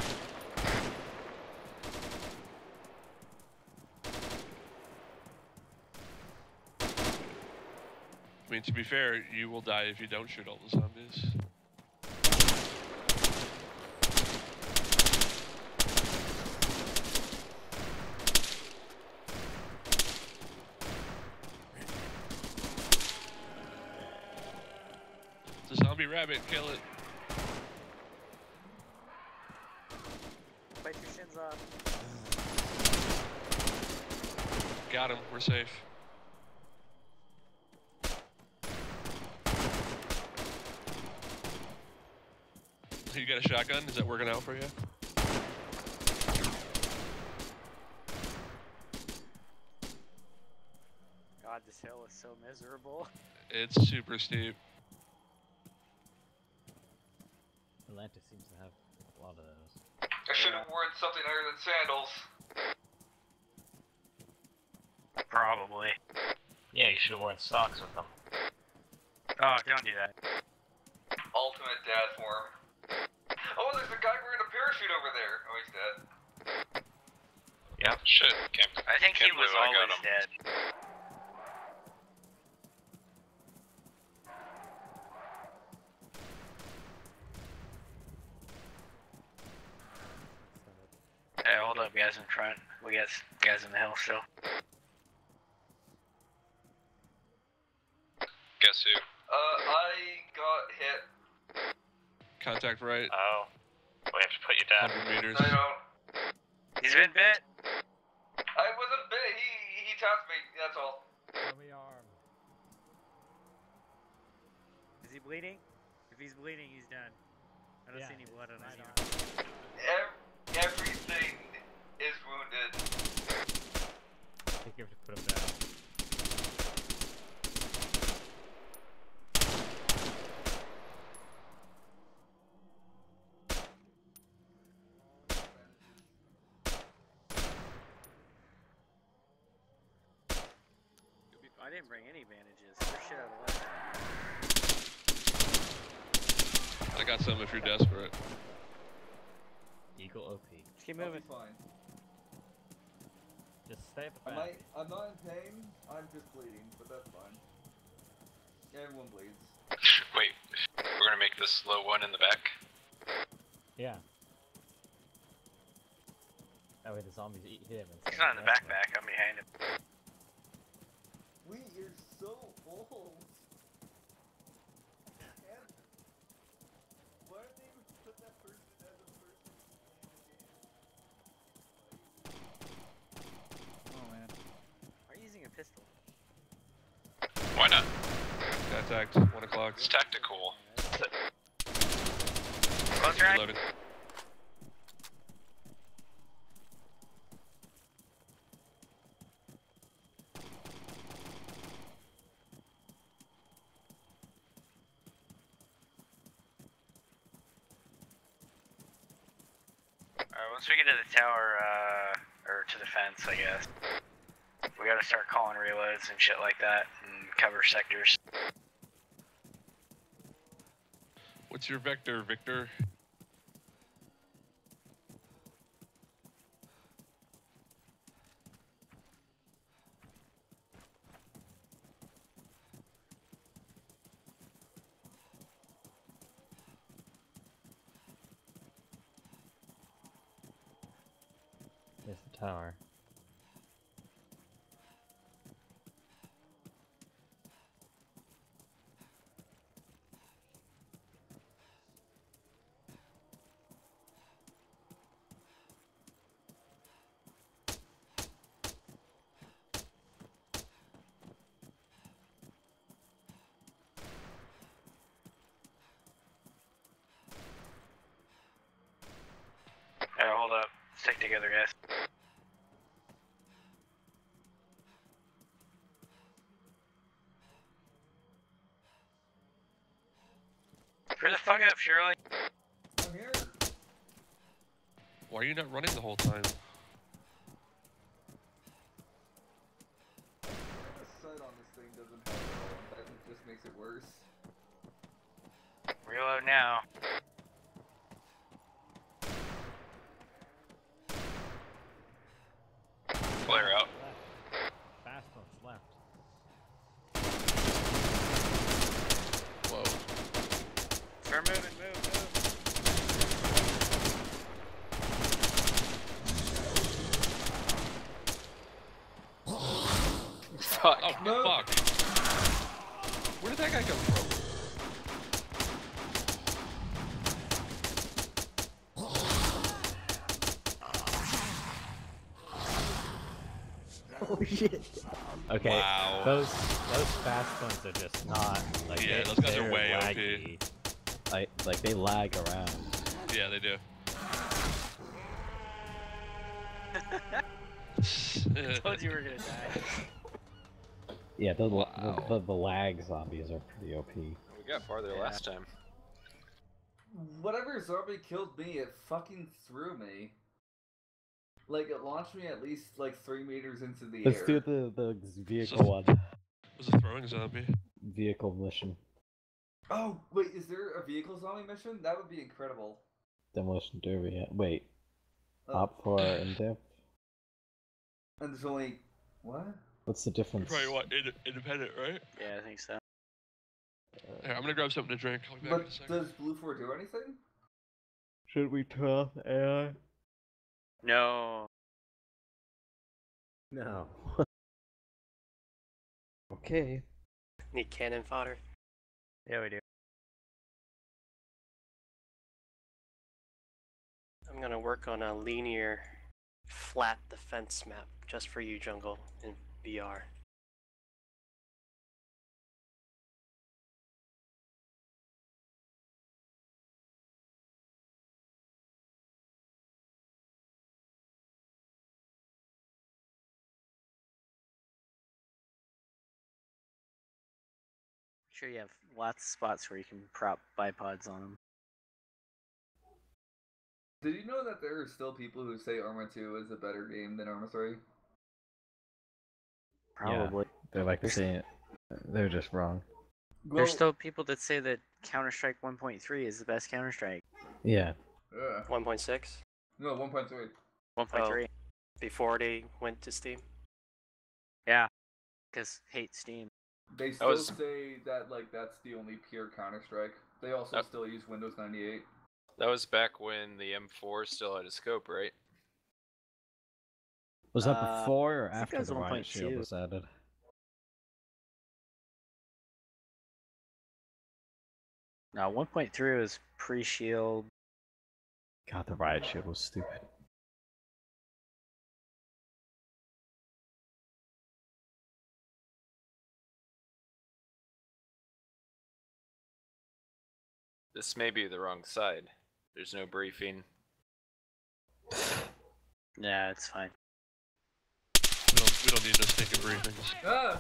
I mean, to be fair, you will die if you don't shoot all the zombies. It's a zombie rabbit, kill it. Bite your shins off. Got him, we're safe. You got a shotgun? Is that working out for you? God, this hill is so miserable. It's super steep. Atlantis seems to have a lot of those. I should have worn something other than sandals. Probably. Yeah, you should have worn socks with them. Oh, don't do that. Ultimate dad form. Oh, there's a guy wearing a parachute over there. Oh, he's dead. Yep, shit. Can't, I think he can't was believe I got always him. dead. Hey, hold up, guys in front. We got s- guys in the hill still. Guess who? Uh, I got hit. Contact right. Oh. We have to put you down. one hundred meters. I don't. He's been bit. I wasn't bit. He he tapped me. That's all. Show me arm. Is he bleeding? If he's bleeding, he's done. I don't Yeah, see any blood on his right arm. Ev- everything is wounded. I think you have to put him down. I didn't bring any bandages. There's shit out of left. I got some if you're desperate. Eagle O P. Just keep I'll moving. be fine. Just stay at the I back. might. I'm not in pain. I'm just bleeding, but that's fine. Everyone bleeds. Wait, we're gonna make this low one in the back? Yeah. That way the zombies eat him. He's not in the backpack. I'm behind him. We, you're so old. Why not? Contact, one o'clock. It's tactical. Close your eyes. Reloading. Alright, once we get to the tower, uh, or to the fence, I guess, we gotta start calling reloads and shit like that, and cover sectors. What's your vector, Victor? There's the tower. Alright, hold up. Stick together, guys. Hurry the fuck up, Shirley. I'm here. Why are you not running the whole time? The sight on this thing doesn't help at all. In fact, it just makes it worse. Reload now. Flare out. Fast ones left. Whoa. Start moving, move, move. Fuck. Oh, No. fuck. Where did that guy come from? Oh shit. Okay, Wow. those those fast ones are just not like Yeah, they, those guys are they're way O P. laggy. Like like they lag around. Yeah, they do. I told you we were gonna die. Yeah, the, Wow. the, the the lag zombies are pretty O P. We got farther Yeah. last time. Whatever zombie killed me, it fucking threw me. Like, it launched me at least, like, three meters into the Let's air. do the the vehicle So- one. It was a throwing zombie. Vehicle mission. Oh, wait, is there a vehicle zombie mission? That would be incredible. Demolition derby. Yeah. Wait. Oh, Op for in depth. and there's only... What? What's the You difference? probably want ind- independent, right? Yeah, I think so. Here, I'm gonna grab something to drink. I'll be back in a But second. does Blue four do anything? Should we turn off A I? No. No. Okay. Need cannon fodder. Yeah, we do. I'm gonna work on a linear, flat defense map just for you, Jungle, in V R. Sure, you have lots of spots where you can prop bipods on them. Did you know that there are still people who say Arma two is a better game than Arma three? Probably. They're like saying it. They're just wrong. Well, There's still people that say that Counter-Strike one point three is the best Counter-Strike. Yeah. uh, one point six? no, one point three. one point three. Before they went to Steam? Yeah. Because hate Steam. They still was- say that, like, that's the only pure Counter-Strike. They also That- still use Windows ninety-eight. That was back when the M four still had a scope, right? Was that Uh, before or I think after it was the riot shield one point two. was added? No, one point three was pre-shield. God, the riot shield was stupid. This may be the wrong side. There's no briefing. Yeah, it's fine. We don't, we don't need no stinking briefings. Ah!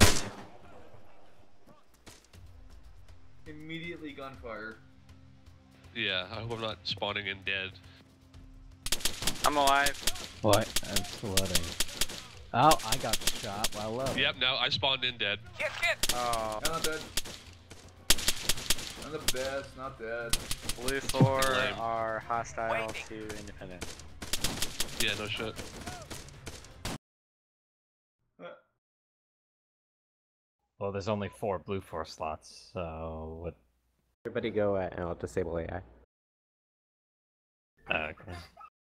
Immediately gunfire. Yeah, I hope I'm not spawning in dead. I'm alive. What? I'm flooding. Oh, I got the shot. Well, I love it. Yep, no, I spawned in dead. Get, get! Oh. I'm not dead. I'm the best, not dead. Blue four Lame. are hostile to independent. Yeah, no shit. Well, there's only four blue four slots, so what? Everybody go at, and I'll disable A I. Uh, okay.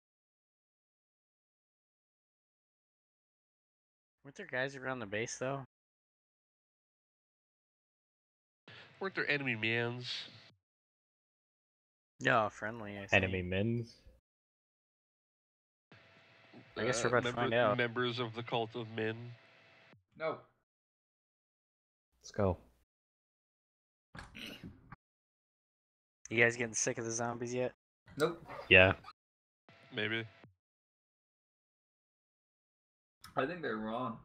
Weren't there guys around the base though? Weren't there enemy mans? No, friendly. I think. Enemy mins. I guess we're about to member, find out. Members of the cult of Min. No. Let's go. You guys getting sick of the zombies yet? Nope. Yeah. Maybe. I think they're wrong.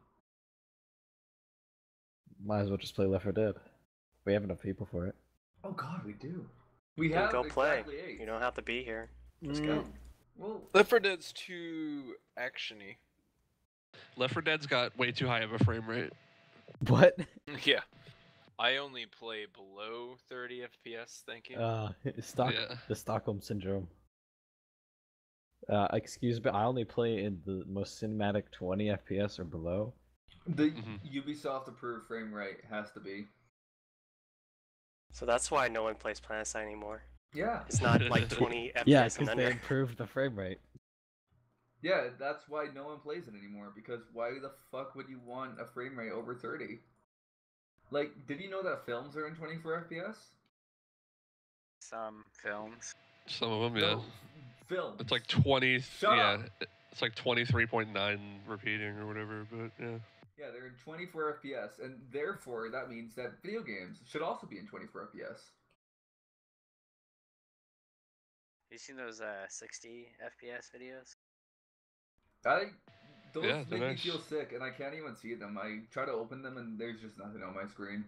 Might as well just play Left four Dead. We have enough people for it. Oh god, we do. We Then have go play. exactly eight. You don't have to be here. Just Mm. go. Well, Left four Dead's too actiony. Left four Dead's got way too high of a frame rate. What? Yeah. I only play below thirty F P S, thank you. Uh, Stock Yeah. the Stockholm Syndrome. Uh, excuse me, I only play in the most cinematic twenty F P S or below. the Mhm. Ubisoft approved frame rate has to be. So that's why no one plays PlanetSide anymore. Yeah. It's not like twenty F P S Yeah, and because under. they improved the frame rate. Yeah, that's why no one plays it anymore, because why the fuck would you want a frame rate over thirty? Like, did you know that films are in twenty-four F P S? Some films. Some of them, yeah. No, films. It's like twenty. Shut yeah, up. it's like twenty-three point nine repeating or whatever. But yeah. Yeah, they're in twenty-four F P S, and therefore that means that video games should also be in twenty-four F P S. You seen those uh sixty F P S videos? I those Yeah, they're make me nice. feel sick, and I can't even see them. I try to open them, and there's just nothing on my screen.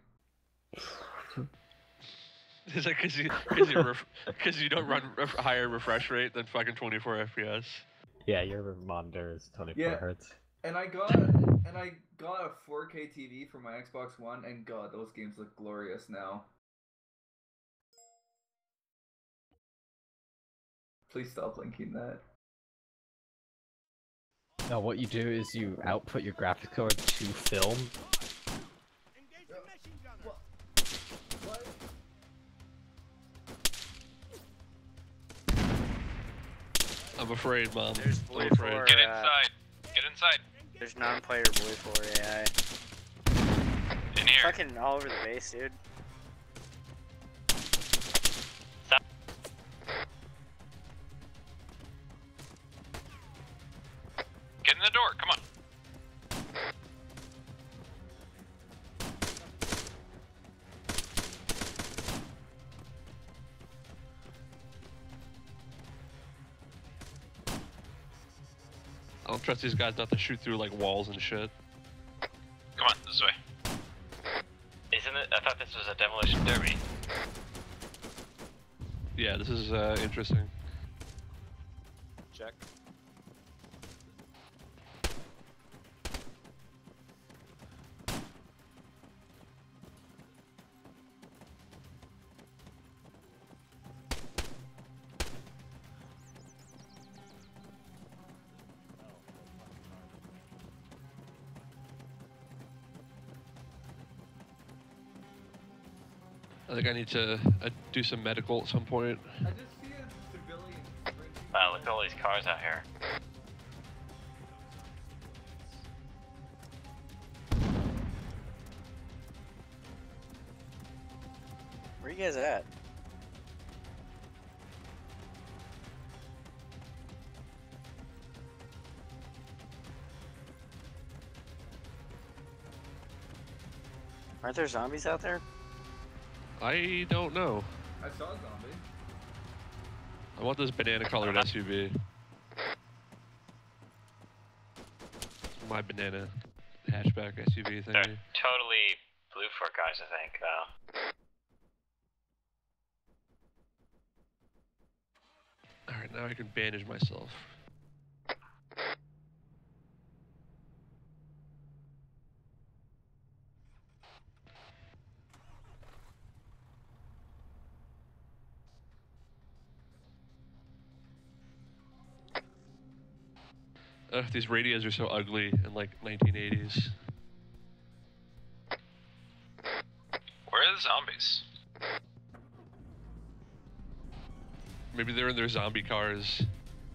Is that because you because you ref, cause you don't run ref, higher refresh rate than fucking twenty-four F P S? Yeah, your monitor is twenty-four Yeah. hertz. And I got and I got a four K T V for my Xbox One, and god, those games look glorious now. Please stop linking that. No, what you do is you output your graphics card to film. What? I'm afraid, Mom. There's I'm blue afraid. for Get uh, inside. Get inside. there's non-player blue for A I. In here. Fucking all over the base, dude. Get in the door. Come on. I don't trust these guys not to shoot through like walls and shit. Come on, this way. Isn't it? I thought this was a demolition derby. Yeah, this is uh, interesting. Check. I think I need to uh, do some medical at some point. I just see a civilian. Wow, look at all these cars out here. Where you guys at? Aren't there zombies out there? I don't know. I saw a zombie. I want this banana colored S U V. My banana hatchback S U V thing. They're totally blue for guys, I think, though. Alright, now I can bandage myself. Ugh, these radios are so ugly in like nineteen eighties. Where are the zombies? Maybe they're in their zombie cars.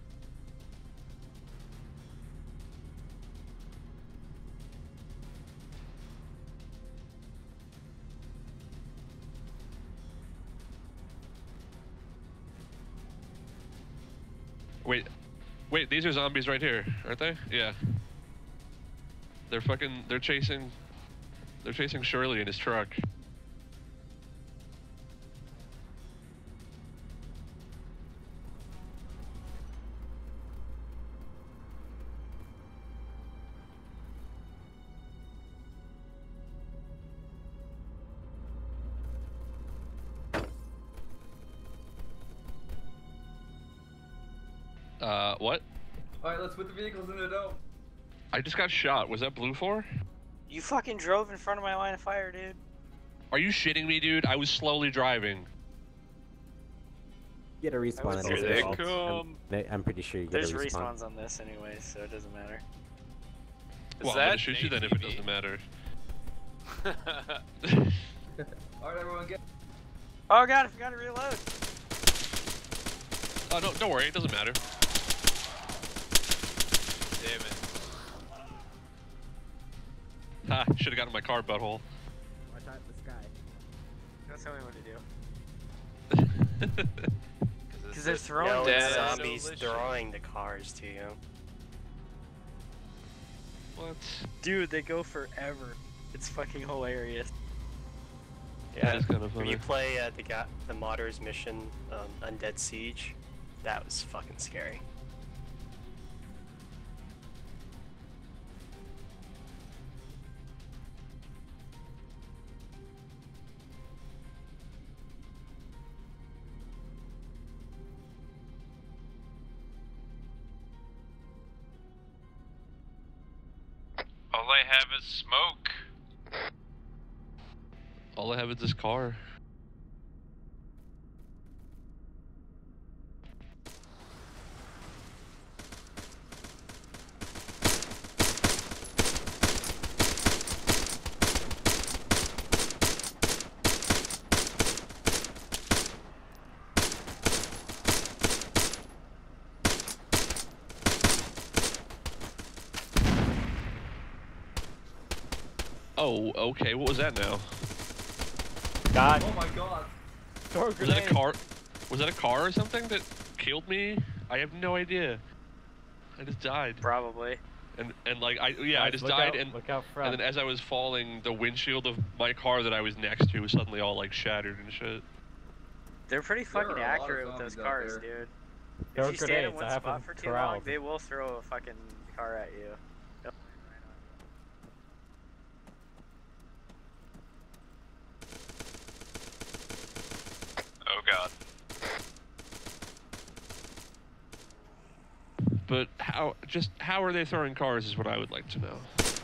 Wait, wait, these are zombies right here, aren't they? Yeah. They're fucking, they're chasing, they're chasing Shirley in his truck. Uh, what? Alright, let's put the vehicles in the dome. I just got shot. Was that Blue four? You fucking drove in front of my line of fire, dude. Are you shitting me, dude? I was slowly driving. You get a respawn. was- at Here this they point. come. I'm, I'm pretty sure you get There's a respawn. respawns on this anyway, so it doesn't matter. Well, I'm gonna shoot you then if it doesn't matter. Alright, everyone, get. Oh god, I forgot to reload. Oh, no, don't worry, it doesn't matter. Damn it. Ha, should've gotten my car, butthole. Watch out the sky. That's how we want to do. Because they're throwing No, dead it's zombies delicious. throwing the cars to you. What? Dude, they go forever. It's fucking hilarious. Yeah, is kinda when funny. you play uh, the ga the Modders mission, um, Undead Siege, that was fucking scary. All I have is smoke. All I have is this car. Oh, okay, what was that now? God. Oh my god. Throw a Was that a grenade. car? Was that a car or something that killed me? I have no idea. I just died. Probably. And and like I yeah I Guys, just look died out- and look out front. and then as I was falling, the windshield of my car that I was next to was suddenly all like shattered and shit. They're pretty There fucking are a lot of accurate with those zombies out cars, there. dude. Throw If you stand in grenades, one I have spot them for too long, corralled. they will throw a fucking car at you. They'll- Oh god. But how just how are they throwing cars is what I would like to know.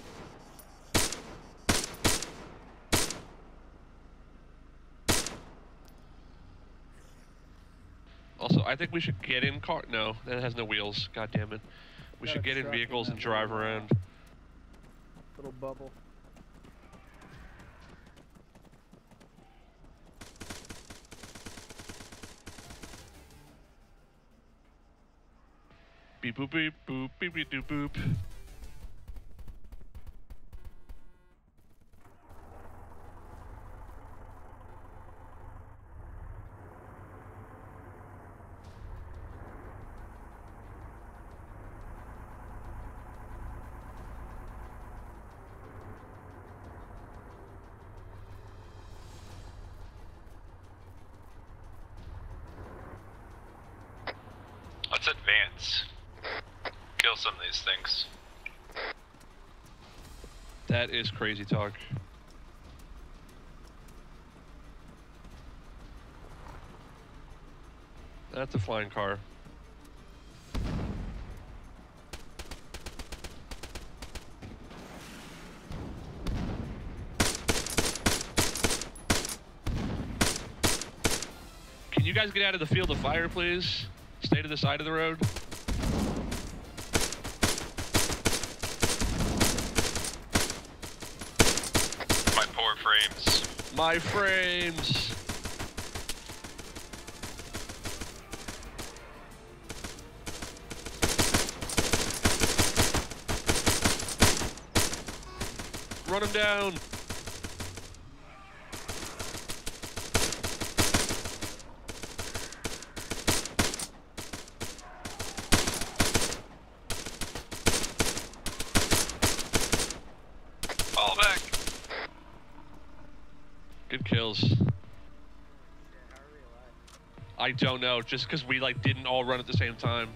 Also, I think we should get in car. No, that has no wheels. God damn it. We Got should a get in truck in vehicles that and drive little, uh, around. Little bubble. Beep boop beep boop beep beep doop boop. Let's advance. Kill some of these things. That is crazy talk. That's a flying car. Can you guys get out of the field of fire, please? Stay to the side of the road. My poor frames. My frames. Run him down. Fall back. Good kills. I don't know, just because we like didn't all run at the same time.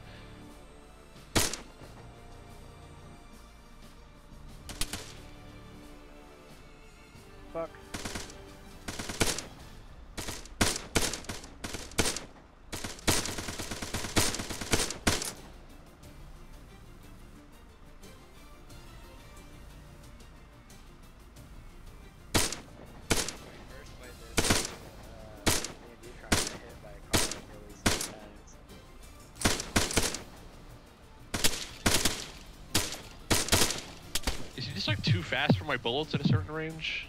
Fuck. Is he just like too fast for my bullets at a certain range?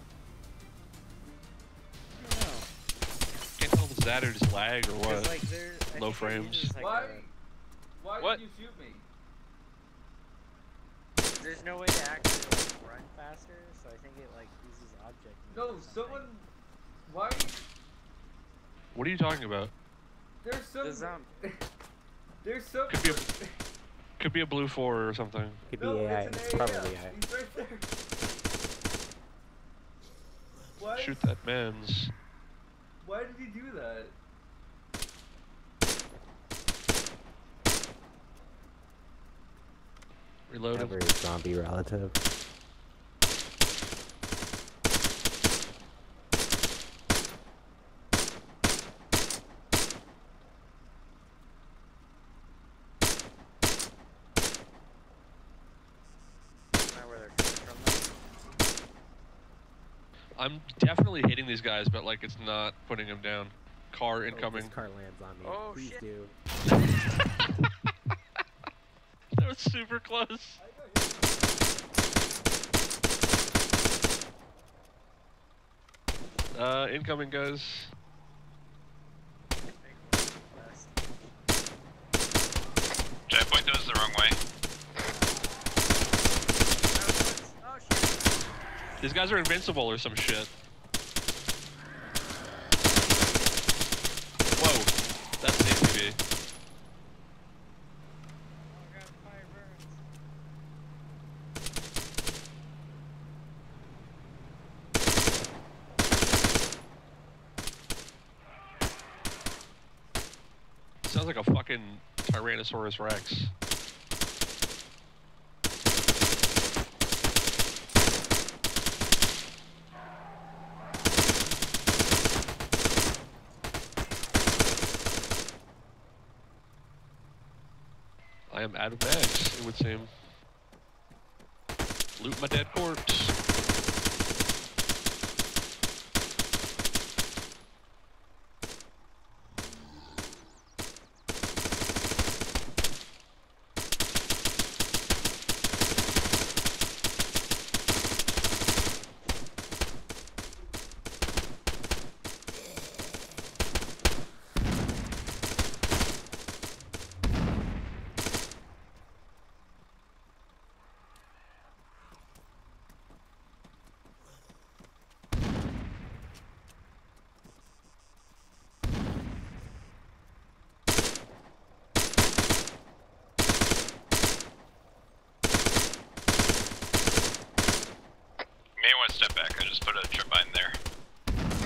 I don't know. Can't tell if it's that or just lag or 'Cause, what. like, there- I Low think it frames. uses, like, Why? a- Why What? did you shoot me? There's no way to actually like, run faster, so I think it like uses object. move No, or something. someone. Why? What are you talking about? There's some. The zom- There's some. Could be a, could be a blue four or something. Could be No, A I. it's, It's an probably A I. A I. He's right there. Why? Shoot that man's. Why did he do that? Reloaded. Every zombie relative. Not where they're coming from, though. I'm definitely hitting these guys, but like it's not putting them down. Car Hope incoming. This car lands on me. Oh, Please shit. do. That was super close. Uh, incoming guys. Should I point those the wrong way? Oh shit! These guys are invincible or some shit. Whoa, that's an A T V. Oh god, fire burns. Sounds like a fucking Tyrannosaurus Rex. I am out of bags, it would seem. Loot my dead corpse. May want to step back. I just put a trip mine there.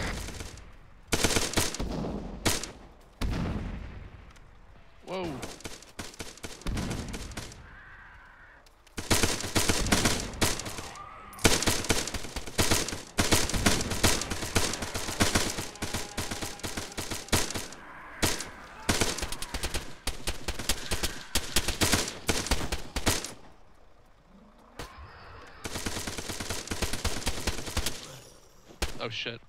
Whoa. Oh shit.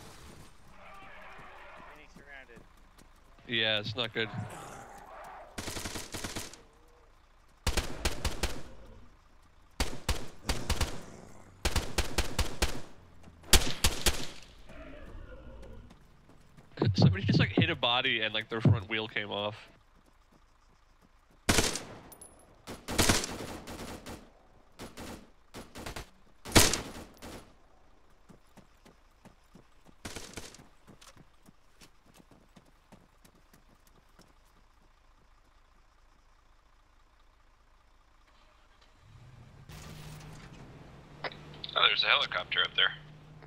Getting surrounded. Yeah, it's not good. Somebody just like hit a body and like their front wheel came off. Oh, there's a helicopter up there.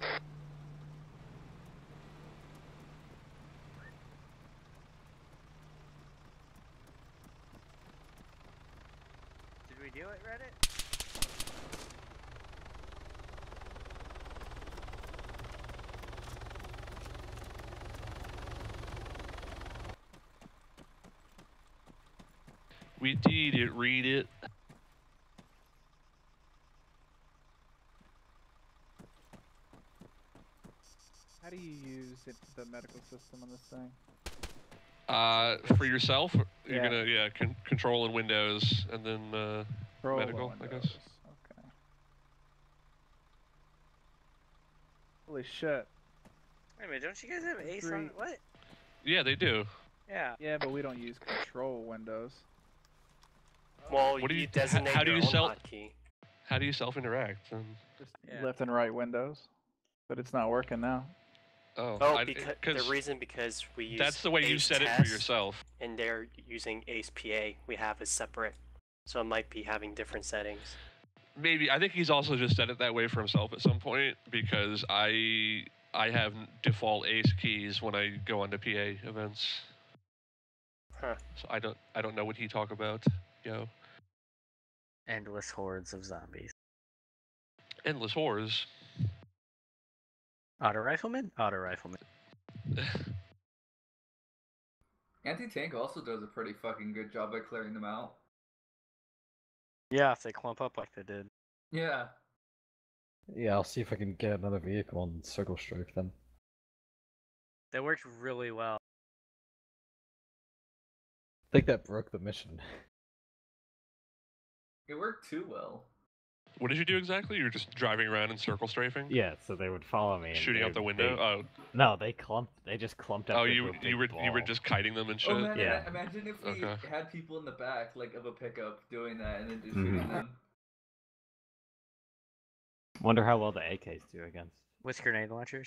Did we do it, Reddit? We did it, read it. How do you use it, the medical system on this thing? Uh, for yourself, you're Yeah. gonna yeah con control in Windows and then uh, Control in medical, I guess. Windows. Okay. Holy shit. Wait a minute, don't you guys have Ace Three. on what? Yeah, they do. Yeah. Yeah, but we don't use control windows. Well, What do you you? designate How do your you own self? hotkey. How do you self-interact? Um, Just Yeah. left and right windows. But it's not working now. oh, Oh, I- because 'cause the reason because we use that's the way you Ace set it for Test, yourself. and they're using Ace P A. We have a separate, so it might be having different settings. Maybe I think he's also just set it that way for himself at some point because I I have default Ace keys when I go onto P A events. Huh. So I don't I don't know what he talk about. Yo, Endless hordes of zombies. endless whores. Auto rifleman? Auto rifleman. Anti-tank also does a pretty fucking good job at clearing them out. Yeah, if they clump up like they did. Yeah. Yeah, I'll see if I can get another vehicle and circle strike them. That worked really well. I think that broke the mission. It worked too well. What did you do exactly? You were just driving around in circle strafing? Yeah, so they would follow me. and Shooting they- out the window? they- Oh. No, they clumped. They just clumped up. Oh, into you a big you were you were ball. just kiting them and shit. Oh man, Yeah. ima- imagine if we Okay. had people in the back, like, of a pickup doing that and then just Mhm. shooting them. Wonder how well the A Ks do against With grenade launchers?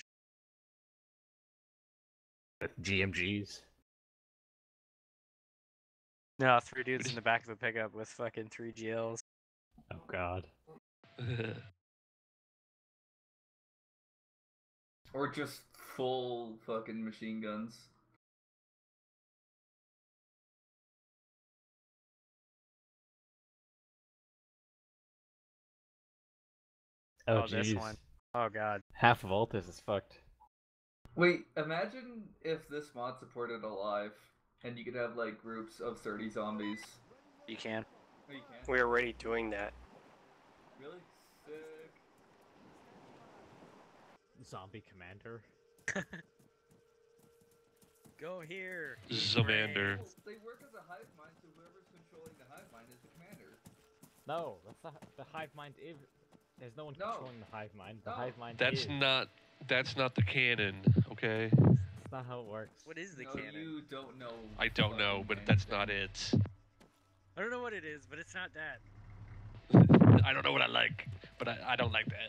G M Gs. No, three dudes in the back of a pickup with fucking three G Ls. Oh god. Or just full fucking machine guns. Oh, Oh, this jeez. one. Oh god. Half of Altus is fucked. Wait, imagine if this mod supported Alive, and you could have, like, groups of thirty zombies. You can. Oh, you can? We're already doing that. Really? Sick. Zombie commander. Go here. Zamander. Well, they work as a hive mind, so whoever's controlling the hive mind is the commander. No, that's the the hive mind. Is, there's no one No. controlling the hive mind. The No. hive mind. That's is. not that's not the canon, okay? That's not how it works. What is the no, cannon? you don't know. I don't know, fucking but anything. that's not it. I don't know what it is, but it's not that. I don't know what I like, but I, I don't like that.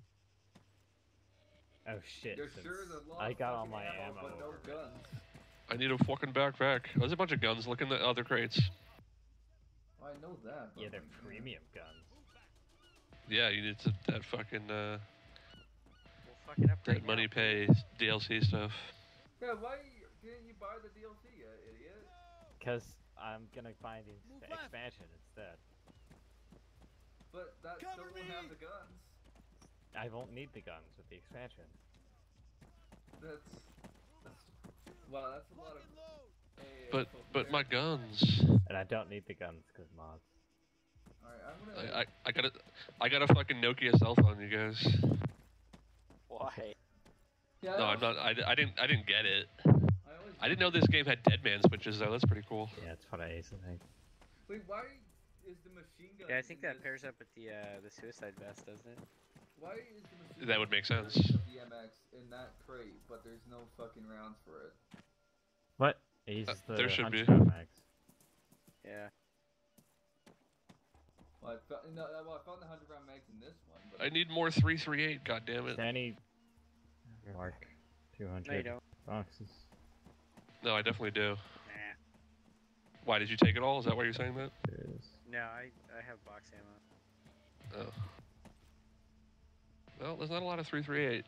Oh shit! You're since sure there's a lot I of got all fucking my ammo, ammo. but no over. guns. I need a fucking backpack. There's a bunch of guns. Look in the other crates. I know that. Yeah, but, they're like, premium guns. Yeah, you need to, that fucking uh, We'll fucking upgrade that money now. pay D L C stuff. Yeah, why didn't you buy the D L C, you idiot? Cause I'm gonna buy the ex- expansion instead. But that still won't have the guns. I won't need the guns with the expansion. That's, that's wow, that's a lot of. Hey, But fucking but my there. guns. And I don't need the guns because mods. Alright, I'm gonna. I, I I got a I got a fucking Nokia cell phone, you guys. Why? Yeah, No, I I'm not. I, I didn't. I didn't get it. I always I didn't know this game had dead man switches though. That's pretty cool. Yeah, it's what I ace, I think. Wait, why is the machine gun? Yeah, I think in that this- pairs up with the uh, the suicide vest, doesn't it? Why is the machine That would gun make sense. version of the M X in that crate, but there's no fucking rounds for it? What? Ace Uh, is the there should be. hundred round max. Yeah. Well, I found, no, well, I found the hundred round mags in this one, but I need more three three eight. God damn Is it. there any mark two No, you hundred don't. boxes? No, I definitely do. Nah. Why did you take it all? Is that why you're saying that? There it is. No, I I have box ammo. Oh. Well, there's not a lot of three three eight.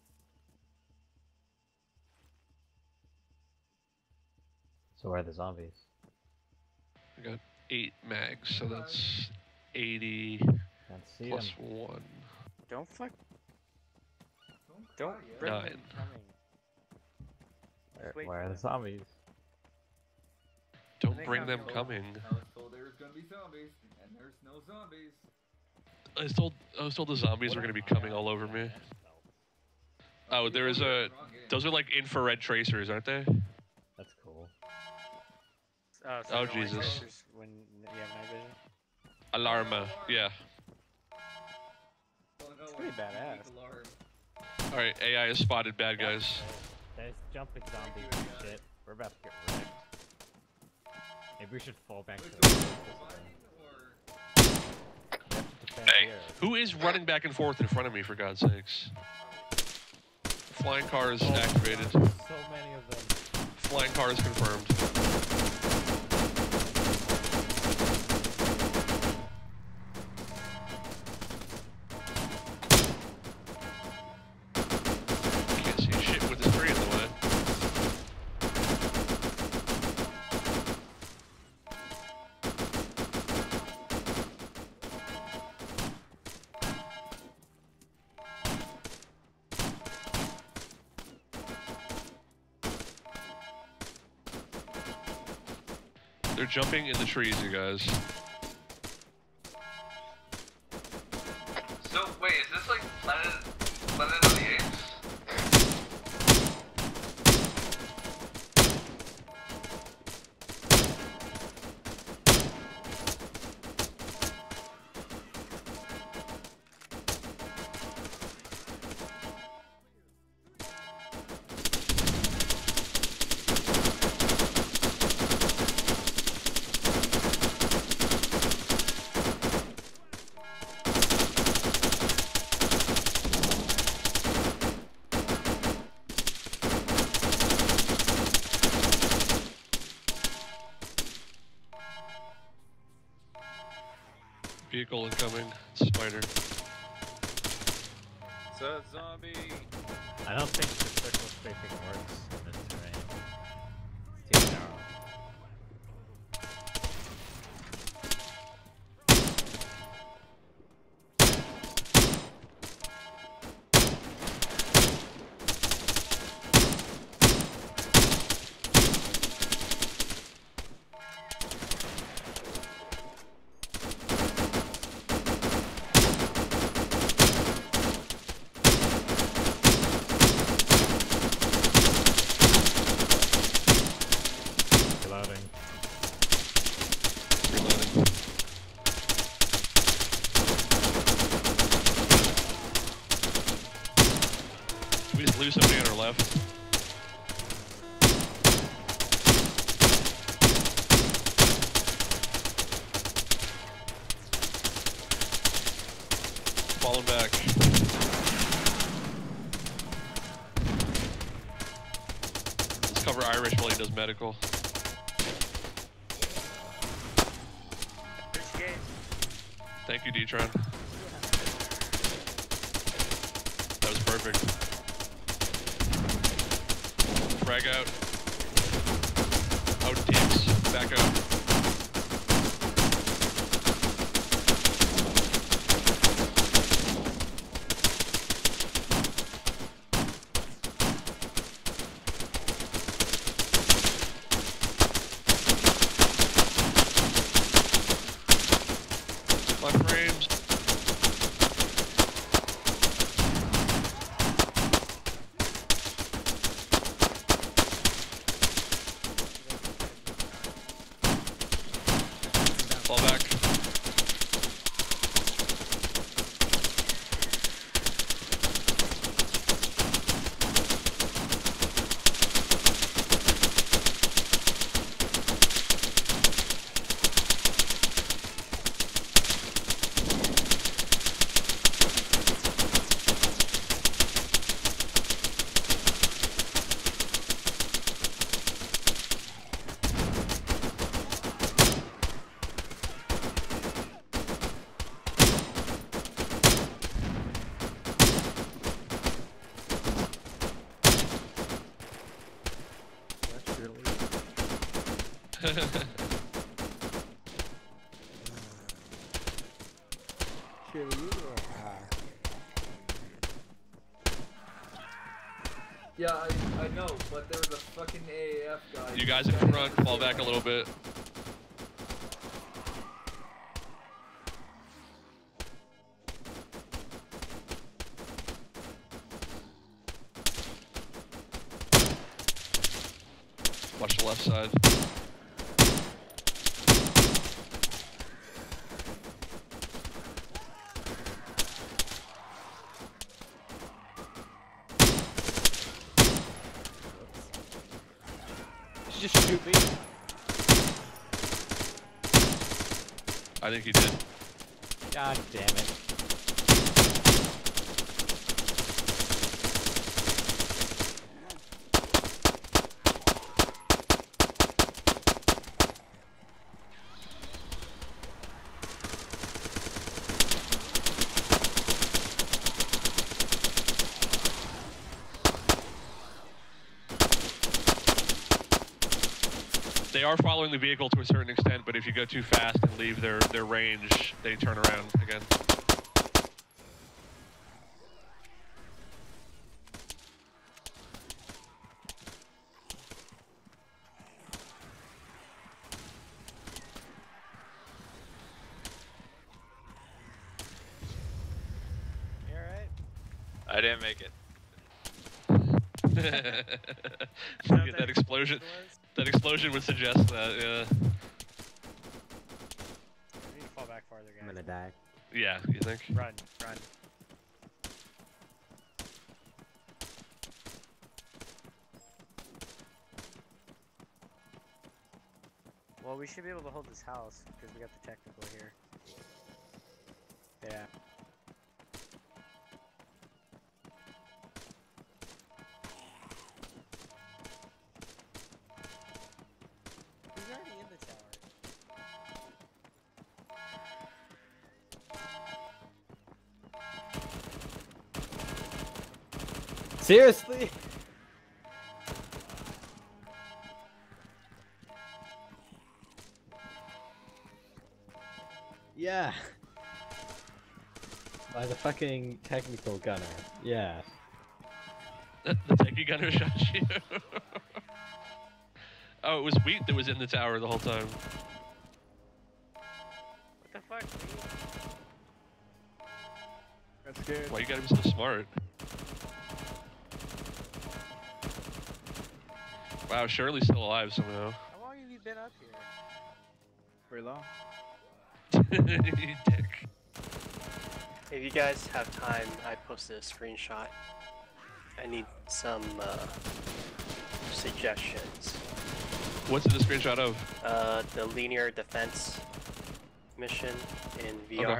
So where are the zombies? I got eight mags, so that's eighty Can't see plus them. one. Don't fuck. don't Don't cry, yeah. bring Nine. them coming. Where, Just wait where for are the them. zombies? Don't they bring come, them you'll- coming. I was told there was gonna be zombies, and there's no zombies. I was told I was told the zombies What were gonna be am I coming all over me. Oh, You there is told me a. the wrong game. Those are like infrared tracers, aren't they? That's cool. Oh, so Oh, they're only Jesus. tracers when you have night vision. Alarma. Yeah. Oh, no, It's pretty I- I badass. need alarm. All right. A I has spotted bad guys. There's jumping zombies and shit. We're about to get wrecked. Maybe we should fall back Wait, to the so surface we're again. flying, or- We have to defend Hey. here. Who is running back and forth in front of me? For God's sakes. Flying cars activated. So many of them. Flying cars confirmed. Can't see shit with this tree in the way. They're jumping in the trees, you guys. So wait, is this like Planet Planet of the Apes? Vehicle incoming. Spider. It's a zombie. I don't think the circle spacing works in this terrain. It's too narrow. Reloading. Reloading. Did we just lose somebody on our left? Falling back. Let's cover Irish while he does medical. Appreciate. Thank you, D-Tron. That was perfect. Frag out. Out teams. Back out. My frames. Yeah, I, I know, but there was a fucking A A F guy. You guys in front, fall back a little bit. Watch the left side. Just shoot me. I think he did. God damn it. They are following the vehicle to a certain extent, but if you go too fast and leave their, their range, they turn around again. You alright? I didn't make it. Yeah, that explosion. That explosion would suggest that, yeah. We need to fall back farther, guys. I'm gonna die. Yeah, you think? Run, run. Well, we should be able to hold this house, because we got the technical here. Yeah. He's already in the tower. Seriously? Yeah. By the fucking technical gunner. Yeah. The, the techie gunner shot you. Oh, it was Wheat that was in the tower the whole time. What the fuck, dude? That's scared. Why you gotta be so smart? Wow, Shirley's still alive somehow. How long have you been up here? Very long. You dick. If you guys have time, I posted a screenshot. I need some uh, suggestions. What's it a screenshot of? Uh, the linear defense mission in V R. Okay.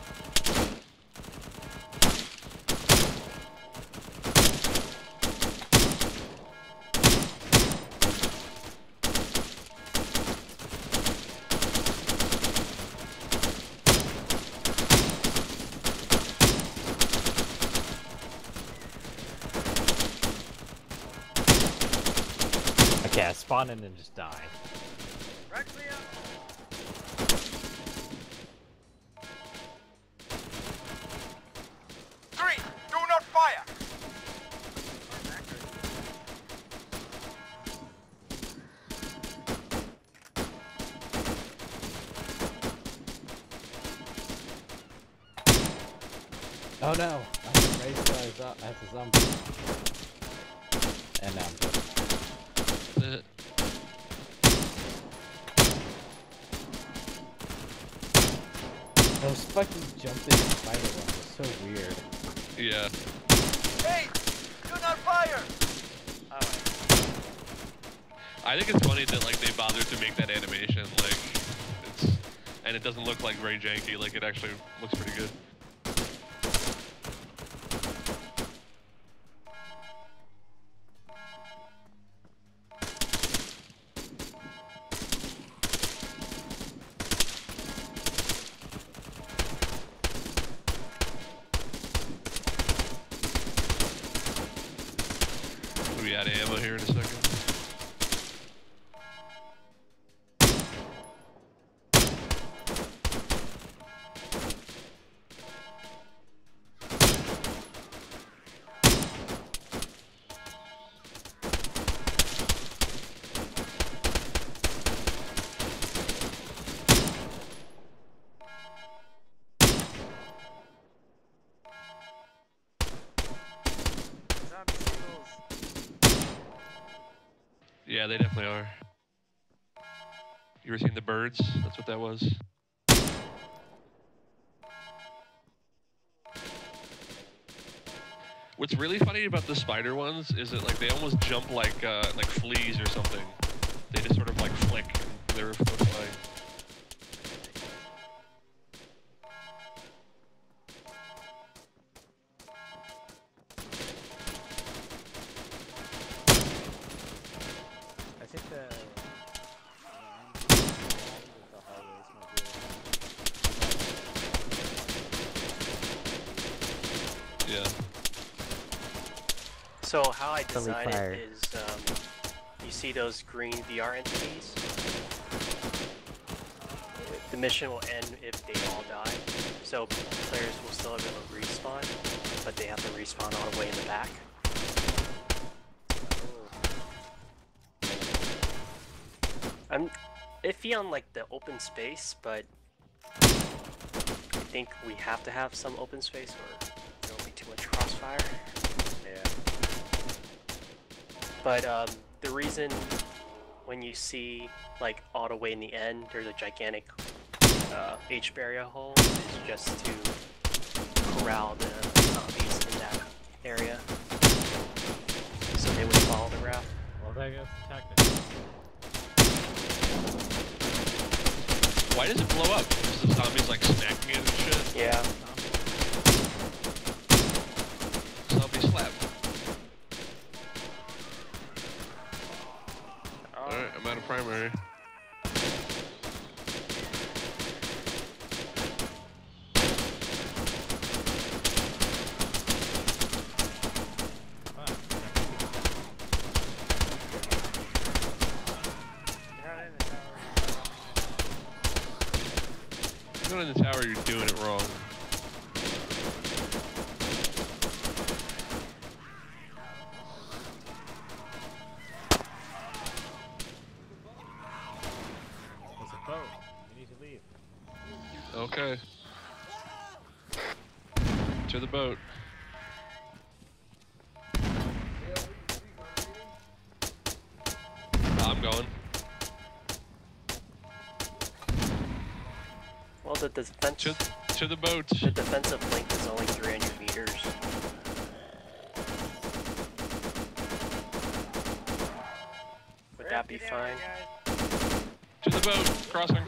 Okay, I spawn in and just die. Rexia! Three, do not fire! Oh no! I got raised by a zo- as a zombie. And now I'm dead. Uh, Those fucking jumping spider ones are so weird. yeah. Hey, do not fire! I think it's funny that like they bothered to make that animation, like it's, and it doesn't look like very janky. Like it actually looks pretty good. We'll be out of ammo here in a second. Yeah, they definitely are. You ever seen The Birds? That's what that was. What's really funny about the spider ones is that like they almost jump like uh, like fleas or something. They just sort of like flick and they're flying. I think the Yeah. So how I Friendly design fire. it is, um, you see those green V R entities? The mission will end if they all die. So players will still be able to respawn, but they have to respawn all the way in the back. I'm iffy on like the open space, but I think we have to have some open space or there will be too much crossfire. Yeah. But um, the reason when you see like all the way in the end, there's a gigantic uh, H barrier hole is just to corral the zombies in that area, so they would follow the route. Well, there goes the tactic. Why does it blow up? Is the zombies like smacking it and shit? Yeah. Zombie slap. Alright, I'm out of primary. If you're not in the tower, you're doing it wrong. There's a boat. You need to leave. Okay. To the boat. I'm going. Well, the defense to, to the boat. The defensive link is only three hundred meters. Would that be fine? To the boat. Crossing.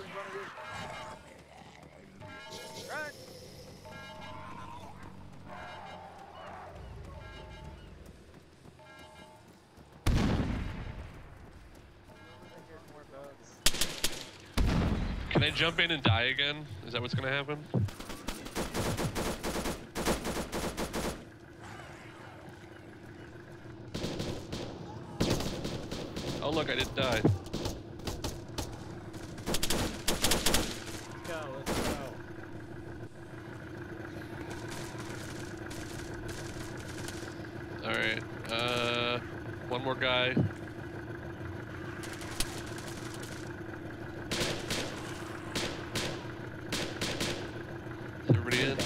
Can I jump in and die again? Is that what's gonna happen? Oh look, I didn't die. Let's go, let's go. Alright, uh, one more guy. Everybody in?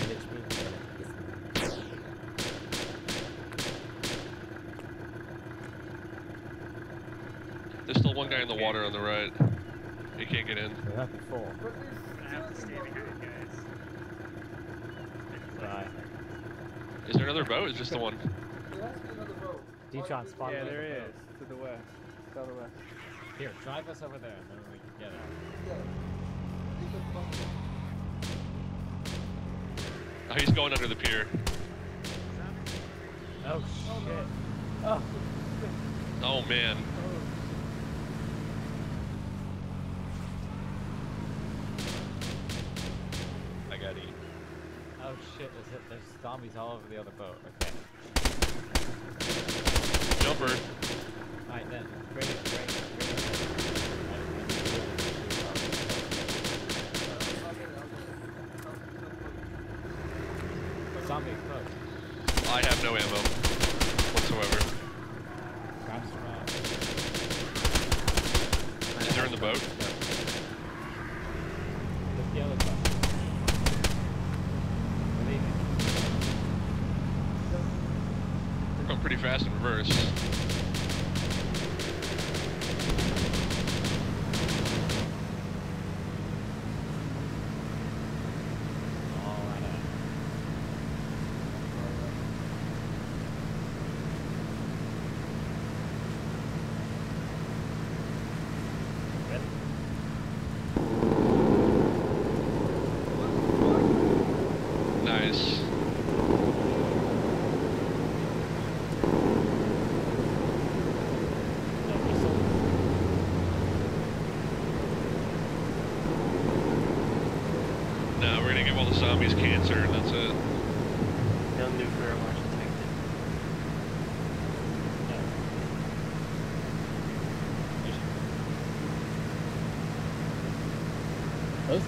There's still one guy in the water on the right. He can't get in. We have to fall. I have to stay behind, guys. Right. Is there another boat? Or is just the one? D-Tron spawn. Yeah, with there the is. boat. To the west. Southwest. Here, drive us over there and then we can get out. Oh, he's going under the pier. Oh shit. Oh. Oh man. I got eat. Oh shit, there's, there's zombies all over the other boat. Okay. Jumper. Alright then, bring it, bring it, bring it. Zombie close. I have no ammo whatsoever. Grab some rounds. Is there in the boat? Look the other boat. We're leaving. We're going pretty fast in reverse. gonna give all the zombies cancer, and that's it. No nuclear launch detected. Those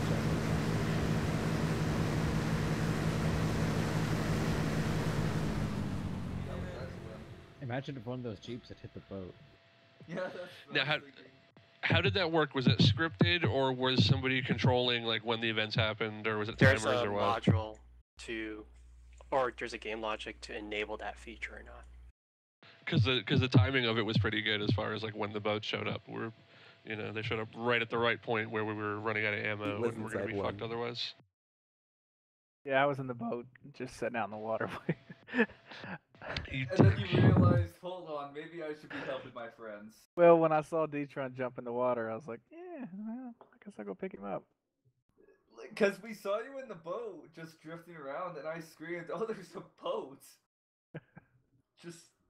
Imagine if one of those jeeps had hit the boat. Yeah, that's what Now, I how, was thinking. how did that work? Was it scripted, or was somebody controlling like when the events happened, or was it There's timers a or what? module to, or there's a game logic to enable that feature or not. Because the because the timing of it was pretty good as far as like when the boats showed up. We're, you know, they showed up right at the right point where we were running out of ammo was and we're gonna inside be one. fucked otherwise. Yeah, I was in the boat, just sitting out in the waterway. You And then you realized, hold on, maybe I should be helping my friends. Well, when I saw D-Tron jump in the water, I was like, yeah, well, I guess I'll go pick him up. Because we saw you in the boat, just drifting around, and I screamed, oh, there's a boat! Just